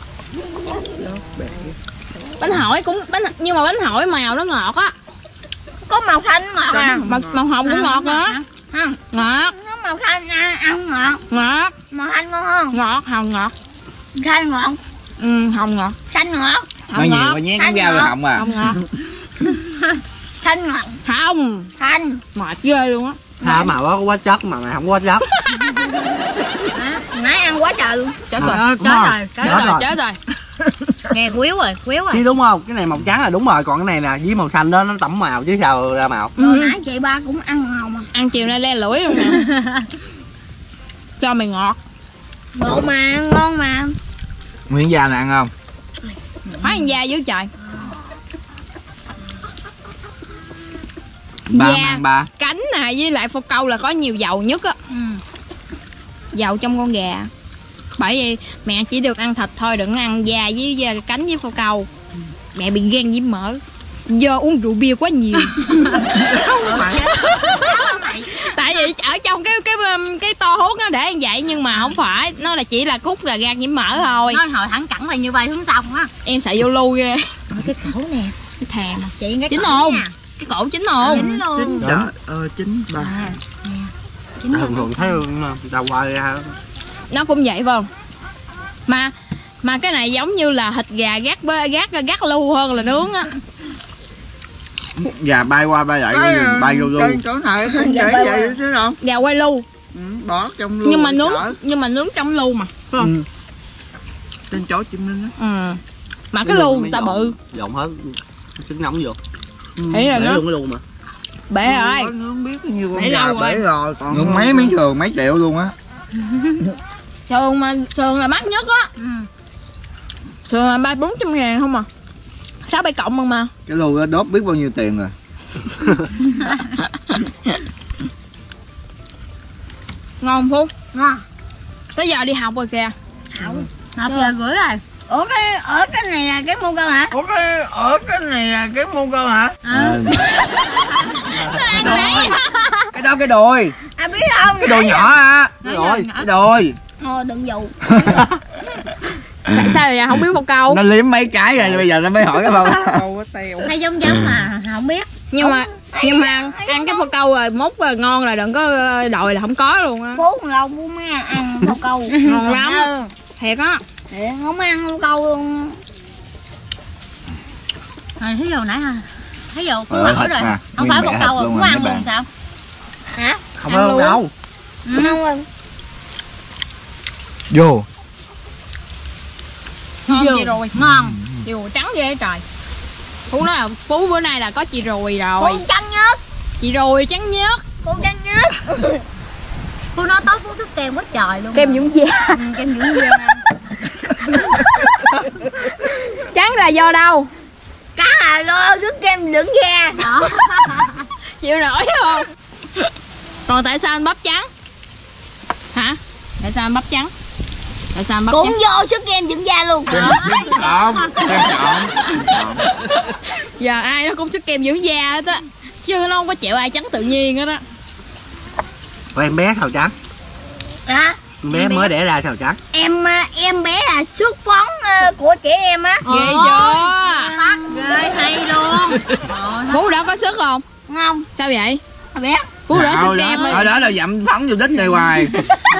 [SPEAKER 1] Bánh hỏi cũng bánh nhưng mà bánh hỏi màu nó ngọt á.
[SPEAKER 3] Có màu xanh ngọt à.
[SPEAKER 1] Màu, màu hồng cũng ngọt nữa.
[SPEAKER 3] Không,
[SPEAKER 1] Ngọt,
[SPEAKER 3] có màu xanh ăn, ăn ngọt.
[SPEAKER 1] ngọt,
[SPEAKER 3] Màu xanh ngon không?
[SPEAKER 1] ngọt, hồng ngọt.
[SPEAKER 3] Xanh ngọt,
[SPEAKER 1] Ừ, hồng ngọt.
[SPEAKER 3] xanh ngọt,
[SPEAKER 1] Hồng
[SPEAKER 2] Nói nhiều
[SPEAKER 1] ngọt.
[SPEAKER 2] có nhét cái dao vào họng à.
[SPEAKER 1] Hồng ngọt.
[SPEAKER 3] xanh ngọt,
[SPEAKER 1] Hồng.
[SPEAKER 3] xanh.
[SPEAKER 1] Mệt ghê luôn á.
[SPEAKER 5] Tha màu đó có quá chất mà mày không có quá chất.
[SPEAKER 3] Nãy ăn quá trời luôn.
[SPEAKER 1] Chết rồi.
[SPEAKER 5] Ờ,
[SPEAKER 3] Chết rồi,
[SPEAKER 1] Chết
[SPEAKER 5] Chết
[SPEAKER 1] rồi,
[SPEAKER 5] rồi.
[SPEAKER 1] chết rồi.
[SPEAKER 3] Nghe quýu rồi, quýu rồi.
[SPEAKER 5] Chứ đúng không? Cái này màu trắng là đúng rồi, còn cái này nè với màu xanh đó nó tẩm màu chứ sao ra màu.
[SPEAKER 3] Hồi
[SPEAKER 1] Ừ.
[SPEAKER 3] nãy chị ba cũng ăn màu mà.
[SPEAKER 1] Ăn chiều nay le lưỡi luôn nè. Cho mày ngọt.
[SPEAKER 3] Bộ mà, ngon mà.
[SPEAKER 2] Nguyên da này ăn không?
[SPEAKER 1] Hóa ăn da dưới trời.
[SPEAKER 2] Ba
[SPEAKER 1] Da.
[SPEAKER 2] ăn ba.
[SPEAKER 1] Cánh nè với lại phô câu là có nhiều dầu nhất á.
[SPEAKER 3] Ừ.
[SPEAKER 1] Dầu trong con gà. Bởi vì mẹ chỉ được ăn thịt thôi, đừng ăn da với da, cánh với phô câu. Mẹ bị gan nhiễm mỡ do uống rượu bia quá nhiều. Tại vì ở trong cái cái cái to hút nó để ăn vậy, nhưng mà không phải, nó là chỉ là cút là gan nhiễm mỡ thôi.
[SPEAKER 3] Nói hồi thẳng cẳng là như vậy hướng xong á.
[SPEAKER 1] Em sợ vô lưu ghê.
[SPEAKER 3] Cái cổ nè.
[SPEAKER 1] Cái thèm.
[SPEAKER 3] Chị cái
[SPEAKER 1] Chín
[SPEAKER 3] cổ
[SPEAKER 1] không?
[SPEAKER 3] nha.
[SPEAKER 1] Cái cổ chín không?
[SPEAKER 3] Chín luôn.
[SPEAKER 4] Chín
[SPEAKER 5] Dạ.
[SPEAKER 4] đỏ, ờ chín ba.
[SPEAKER 3] À, nè. Chín
[SPEAKER 5] Thường
[SPEAKER 3] luôn.
[SPEAKER 5] thường thấy đào qua ra.
[SPEAKER 1] Nó cũng vậy phải không? Mà mà cái này giống như là thịt gà gác bê gác gác lưu hơn là nướng á.
[SPEAKER 2] Gà bay qua bay lại
[SPEAKER 4] Ê,
[SPEAKER 2] cái bay vô
[SPEAKER 4] trên
[SPEAKER 2] luôn.
[SPEAKER 4] chỗ này không dễ vậy chứ không?
[SPEAKER 1] Gà quay lưu.
[SPEAKER 4] Ừ, bỏ trong luôn.
[SPEAKER 1] Nhưng mà nướng
[SPEAKER 4] chở.
[SPEAKER 1] nhưng mà nướng trong lưu mà, phải không?
[SPEAKER 5] Ừ.
[SPEAKER 4] Trên chỗ chim ninh á.
[SPEAKER 1] Ừ. Mà cái lưu người ta bự.
[SPEAKER 5] Dọn hết trứng nóng vô.
[SPEAKER 1] Thấy rồi
[SPEAKER 5] Để
[SPEAKER 1] đó.
[SPEAKER 5] luôn cái luôn mà.
[SPEAKER 1] Bể rồi.
[SPEAKER 4] Có nướng biết bao nhiêu con
[SPEAKER 1] Bể
[SPEAKER 4] gà
[SPEAKER 1] lâu rồi.
[SPEAKER 4] bể rồi còn
[SPEAKER 2] Nướng mấy mấy trường mấy triệu luôn á.
[SPEAKER 1] Sườn mà sườn là mắc nhất á.
[SPEAKER 3] Ừ.
[SPEAKER 1] Sườn là ba bốn trăm ngàn không à. Sáu bảy cộng bằng mà.
[SPEAKER 2] Cái lô đó đốt biết bao nhiêu tiền rồi.
[SPEAKER 1] Ngon Phú.
[SPEAKER 3] Ngon.
[SPEAKER 1] Tới giờ đi học rồi kìa.
[SPEAKER 3] Học. Học giờ gửi rồi. Ủa cái ở cái này là cái môn câu hả?
[SPEAKER 4] Ủa cái ở cái này là cái môn câu hả?
[SPEAKER 3] Ừ.
[SPEAKER 2] À.
[SPEAKER 4] Cái đó cái đồi.
[SPEAKER 3] À biết không?
[SPEAKER 4] Cái đồi nhỏ hả?
[SPEAKER 1] Cái
[SPEAKER 4] Rồi,
[SPEAKER 1] nhỏ.
[SPEAKER 4] cái đồi.
[SPEAKER 3] Thôi đừng dụ.
[SPEAKER 1] Sao, sao vậy? Không biết một câu.
[SPEAKER 2] Nó liếm mấy cái rồi bây giờ nó mới hỏi cái câu.
[SPEAKER 4] Câu có teo.
[SPEAKER 3] Hay giống giống mà không biết.
[SPEAKER 1] Nhưng mà nhưng mà ăn, ăn cái phô câu rồi múc rồi ngon rồi, đừng có đòi là không có luôn á.
[SPEAKER 3] Phú còn lâu Phú mới ăn phô câu.
[SPEAKER 1] Ngon lắm. Thiệt á.
[SPEAKER 3] Thì không ăn phô câu luôn. Rồi thí dụ nãy hả? Thí dụ Phú
[SPEAKER 2] Ờ,
[SPEAKER 3] hỏi
[SPEAKER 2] thịt
[SPEAKER 3] rồi.
[SPEAKER 2] nè,
[SPEAKER 3] Không
[SPEAKER 2] nguyên
[SPEAKER 3] phải
[SPEAKER 2] bẻ
[SPEAKER 3] phô
[SPEAKER 2] thịt
[SPEAKER 3] câu rồi
[SPEAKER 2] luôn
[SPEAKER 3] Phú
[SPEAKER 2] rồi
[SPEAKER 3] ăn
[SPEAKER 2] mấy
[SPEAKER 3] luôn
[SPEAKER 2] bạn.
[SPEAKER 3] sao? Hả?
[SPEAKER 4] Không
[SPEAKER 1] Ăn
[SPEAKER 4] ăn
[SPEAKER 1] luôn.
[SPEAKER 4] đâu.
[SPEAKER 3] Ừ. Không luôn.
[SPEAKER 2] Vô.
[SPEAKER 1] Ngon
[SPEAKER 3] Dừa.
[SPEAKER 1] chị rồi.
[SPEAKER 3] Ngon.
[SPEAKER 1] Chị ruồi trắng ghê trời. Phú nói là Phú bữa nay là có chị ruồi rồi.
[SPEAKER 3] Phú trắng nhất.
[SPEAKER 1] Chị ruồi trắng nhất.
[SPEAKER 3] Phú trắng nhất. Phú nói tối Phú thức kem quá trời luôn.
[SPEAKER 1] Kem dưỡng da.
[SPEAKER 3] Ừ, kem dưỡng da.
[SPEAKER 1] Trắng là do đâu?
[SPEAKER 3] Cá à lo thức kem dưỡng da. Đó.
[SPEAKER 1] Chịu nổi không? Còn tại sao anh bắp trắng? Hả? Tại sao anh bắp trắng? Tại sao anh bắp
[SPEAKER 3] Cũng
[SPEAKER 1] trắng?
[SPEAKER 3] vô sức kem dưỡng da luôn.
[SPEAKER 2] Trộn. Em trộn.
[SPEAKER 1] Giờ ai nó cũng sức kem dưỡng da hết á. Chứ nó không có chịu ai trắng tự nhiên hết á.
[SPEAKER 5] Ủa, em bé sao trắng?
[SPEAKER 3] Hả?
[SPEAKER 5] Em bé mới đẻ ra sao trắng?
[SPEAKER 3] Em à, em bé là xuất phấn à, của trẻ em á.
[SPEAKER 1] Ghê chưa?
[SPEAKER 3] Ghê hay luôn.
[SPEAKER 1] Phú đã có sức không?
[SPEAKER 3] Không
[SPEAKER 1] Sao vậy?
[SPEAKER 3] biết.
[SPEAKER 1] Phú đã sức
[SPEAKER 2] Thôi
[SPEAKER 1] kem
[SPEAKER 2] đó,
[SPEAKER 1] rồi.
[SPEAKER 2] thôi đó là dặm phóng vô đít này hoài.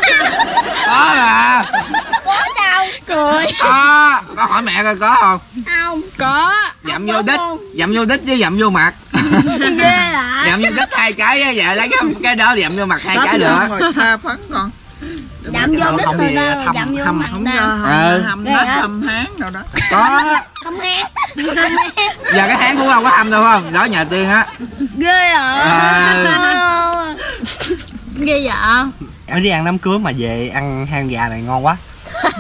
[SPEAKER 2] Có mà.
[SPEAKER 3] Có đâu.
[SPEAKER 1] Cười.
[SPEAKER 2] Có. Có hỏi mẹ coi có không?
[SPEAKER 3] Không.
[SPEAKER 1] Có.
[SPEAKER 2] Dặm vô đít. Dặm vô đít với dặm vô mặt.
[SPEAKER 3] Ghê hả?
[SPEAKER 2] Dặm vô đít hai cái á, dạ lấy cái, cái đó dặm vô mặt hai
[SPEAKER 4] Đó
[SPEAKER 2] cái
[SPEAKER 4] thì
[SPEAKER 2] nữa.
[SPEAKER 4] xong rồi tha phấn con.
[SPEAKER 3] Dặm vô đít
[SPEAKER 5] Không
[SPEAKER 3] rồi
[SPEAKER 5] thì
[SPEAKER 3] đâu.
[SPEAKER 5] thăm-
[SPEAKER 3] Dặm vô
[SPEAKER 5] thăm-
[SPEAKER 3] mặt
[SPEAKER 4] Không
[SPEAKER 3] đâu.
[SPEAKER 4] cho
[SPEAKER 2] Ừ.
[SPEAKER 4] hầm
[SPEAKER 3] Ghê
[SPEAKER 4] nách
[SPEAKER 3] hả?
[SPEAKER 4] hầm hán đâu đó.
[SPEAKER 2] Có.
[SPEAKER 3] Không hét. Không hét.
[SPEAKER 2] Giờ cái hán cũng không có hâm đâu không? Đó nhà Tiên á.
[SPEAKER 3] Ghê hả?
[SPEAKER 2] À.
[SPEAKER 3] Ghê vậy.
[SPEAKER 5] Em đi ăn đám cưới mà về ăn hang gà này ngon quá.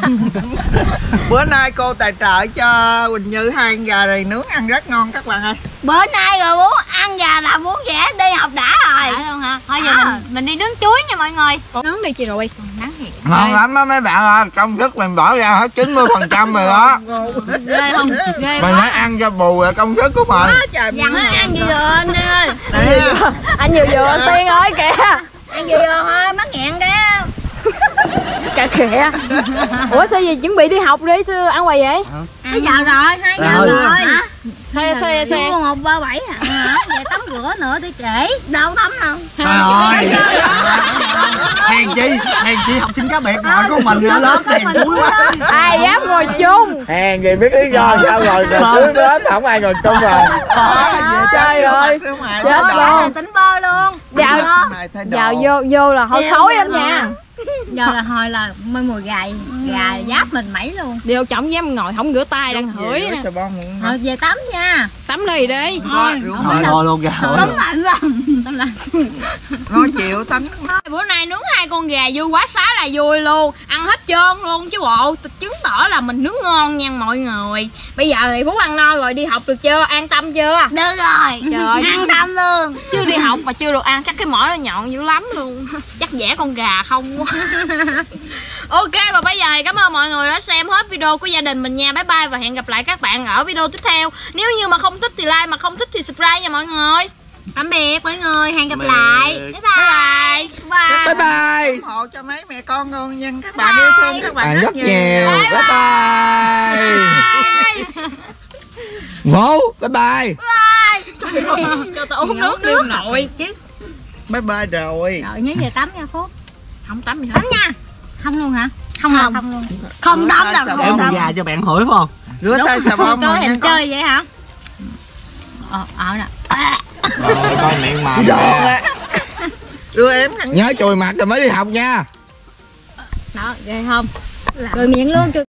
[SPEAKER 4] Bữa nay cô tài trợ cho Quỳnh Như hai con gà này nướng ăn rất ngon các bạn ơi.
[SPEAKER 3] Bữa nay rồi bố ăn gà là bố ghẻ đi học đã rồi. Đã luôn hả? Thôi giờ
[SPEAKER 1] À.
[SPEAKER 3] mình mình đi nướng chuối nha mọi người.
[SPEAKER 1] Nướng đi chị rồi.
[SPEAKER 3] Nắng thiệt.
[SPEAKER 2] Ngon lắm đó mấy bạn ơi. Công thức mình bỏ ra hết chín mươi phần trăm rồi đó.
[SPEAKER 3] Ghê không? Ghê
[SPEAKER 2] Mình
[SPEAKER 3] quá.
[SPEAKER 2] phải ăn cho bù là công thức của mình.
[SPEAKER 4] Trời
[SPEAKER 3] Dặn nó ăn gì rồi anh ơi.
[SPEAKER 1] Anh nhiều vừa anh Tiên ơi kìa.
[SPEAKER 3] Ăn gì rồi thôi mắc nghẹn cái.
[SPEAKER 1] Cả kìa. Ủa sao gì chuẩn bị đi học đi chứ ăn hoài vậy?
[SPEAKER 3] Hai giờ rồi, hai giờ
[SPEAKER 5] Rồi.
[SPEAKER 3] rồi. Hả?
[SPEAKER 1] Thôi xe xe.
[SPEAKER 3] Vô một ba bảy hả? Về tắm rửa nữa đi trễ. Đâu tắm đâu.
[SPEAKER 5] Trời ơi. Hèn chi, hèn chi học sinh cá biệt ngồi có mình ở lớp hèn chuối quá.
[SPEAKER 1] Ai dám ngồi chung?
[SPEAKER 2] Hèn gì biết lý do sao rồi rồi cưới đến không ai ngồi chung rồi.
[SPEAKER 1] Trời ơi. Chết luôn.
[SPEAKER 3] Tính bơ luôn.
[SPEAKER 1] Dạo dạo vô vô là hồi khói em nha.
[SPEAKER 3] Giờ là hồi là mới mùi gà gà giáp mình mẩy luôn.
[SPEAKER 1] Điều trọng dám ngồi không rửa tay đang hửi nè.
[SPEAKER 3] Thôi về tắm nha.
[SPEAKER 1] Tắm đi đi.
[SPEAKER 3] Thôi,
[SPEAKER 5] Thôi thôi luôn kìa.
[SPEAKER 3] tắm lạnh rồi. Tắm lạnh.
[SPEAKER 4] Nói chịu tánh nó.
[SPEAKER 1] Bữa nay nướng hai con gà vui quá xá là vui luôn. Ăn hết trơn luôn chứ bộ. Chứng tỏ là mình nướng ngon nha mọi người. Bây giờ thì Phú ăn no rồi, đi học được chưa? An tâm chưa?
[SPEAKER 3] Được rồi.
[SPEAKER 1] Trời ơi.
[SPEAKER 3] An tâm luôn.
[SPEAKER 1] Chứ đi học mà chưa được ăn chắc cái mỏ nó nhọn dữ lắm luôn. Chắc vẽ con gà không quá. Ok và bây giờ thì cảm ơn mọi người đã xem hết video của gia đình mình nha. Bye bye và hẹn gặp lại các bạn ở video tiếp theo. Nếu như mà không thích thì like, mà không thích thì subscribe nha mọi người.
[SPEAKER 3] Tạm biệt mọi người, hẹn gặp
[SPEAKER 5] Tạm
[SPEAKER 3] lại.
[SPEAKER 5] biệt.
[SPEAKER 3] Bye bye. Bye.
[SPEAKER 2] Bye bye.
[SPEAKER 4] ủng hộ cho mấy mẹ con con nhân các bạn yêu thương các bạn
[SPEAKER 2] Bạn
[SPEAKER 4] rất
[SPEAKER 2] rất
[SPEAKER 4] nhiều.
[SPEAKER 2] nhiều. Bye bye. Ngủ. Bye bye.
[SPEAKER 1] Cho tao uống nước nước nội chứ.
[SPEAKER 4] Bye bye rồi.
[SPEAKER 3] Rồi nhớ về tắm nha Phúc.
[SPEAKER 1] Không tắm gì hết.
[SPEAKER 3] Tắm nha. Không luôn hả? Không không, không luôn. Không tắm là
[SPEAKER 5] Để
[SPEAKER 3] không
[SPEAKER 5] con
[SPEAKER 3] tắm.
[SPEAKER 5] gà cho bạn hỏi phải không?
[SPEAKER 4] Rửa tay xà bông
[SPEAKER 3] Coi
[SPEAKER 4] rồi nha
[SPEAKER 3] hình
[SPEAKER 4] con.
[SPEAKER 3] chơi vậy hả? Ờ ờ nè.
[SPEAKER 2] Rồi con miệng mồm.
[SPEAKER 4] Rồi. Đưa em khăn
[SPEAKER 2] Nhớ chùi mặt rồi mới đi học nha.
[SPEAKER 3] Đó, ghê không? Rồi miệng luôn.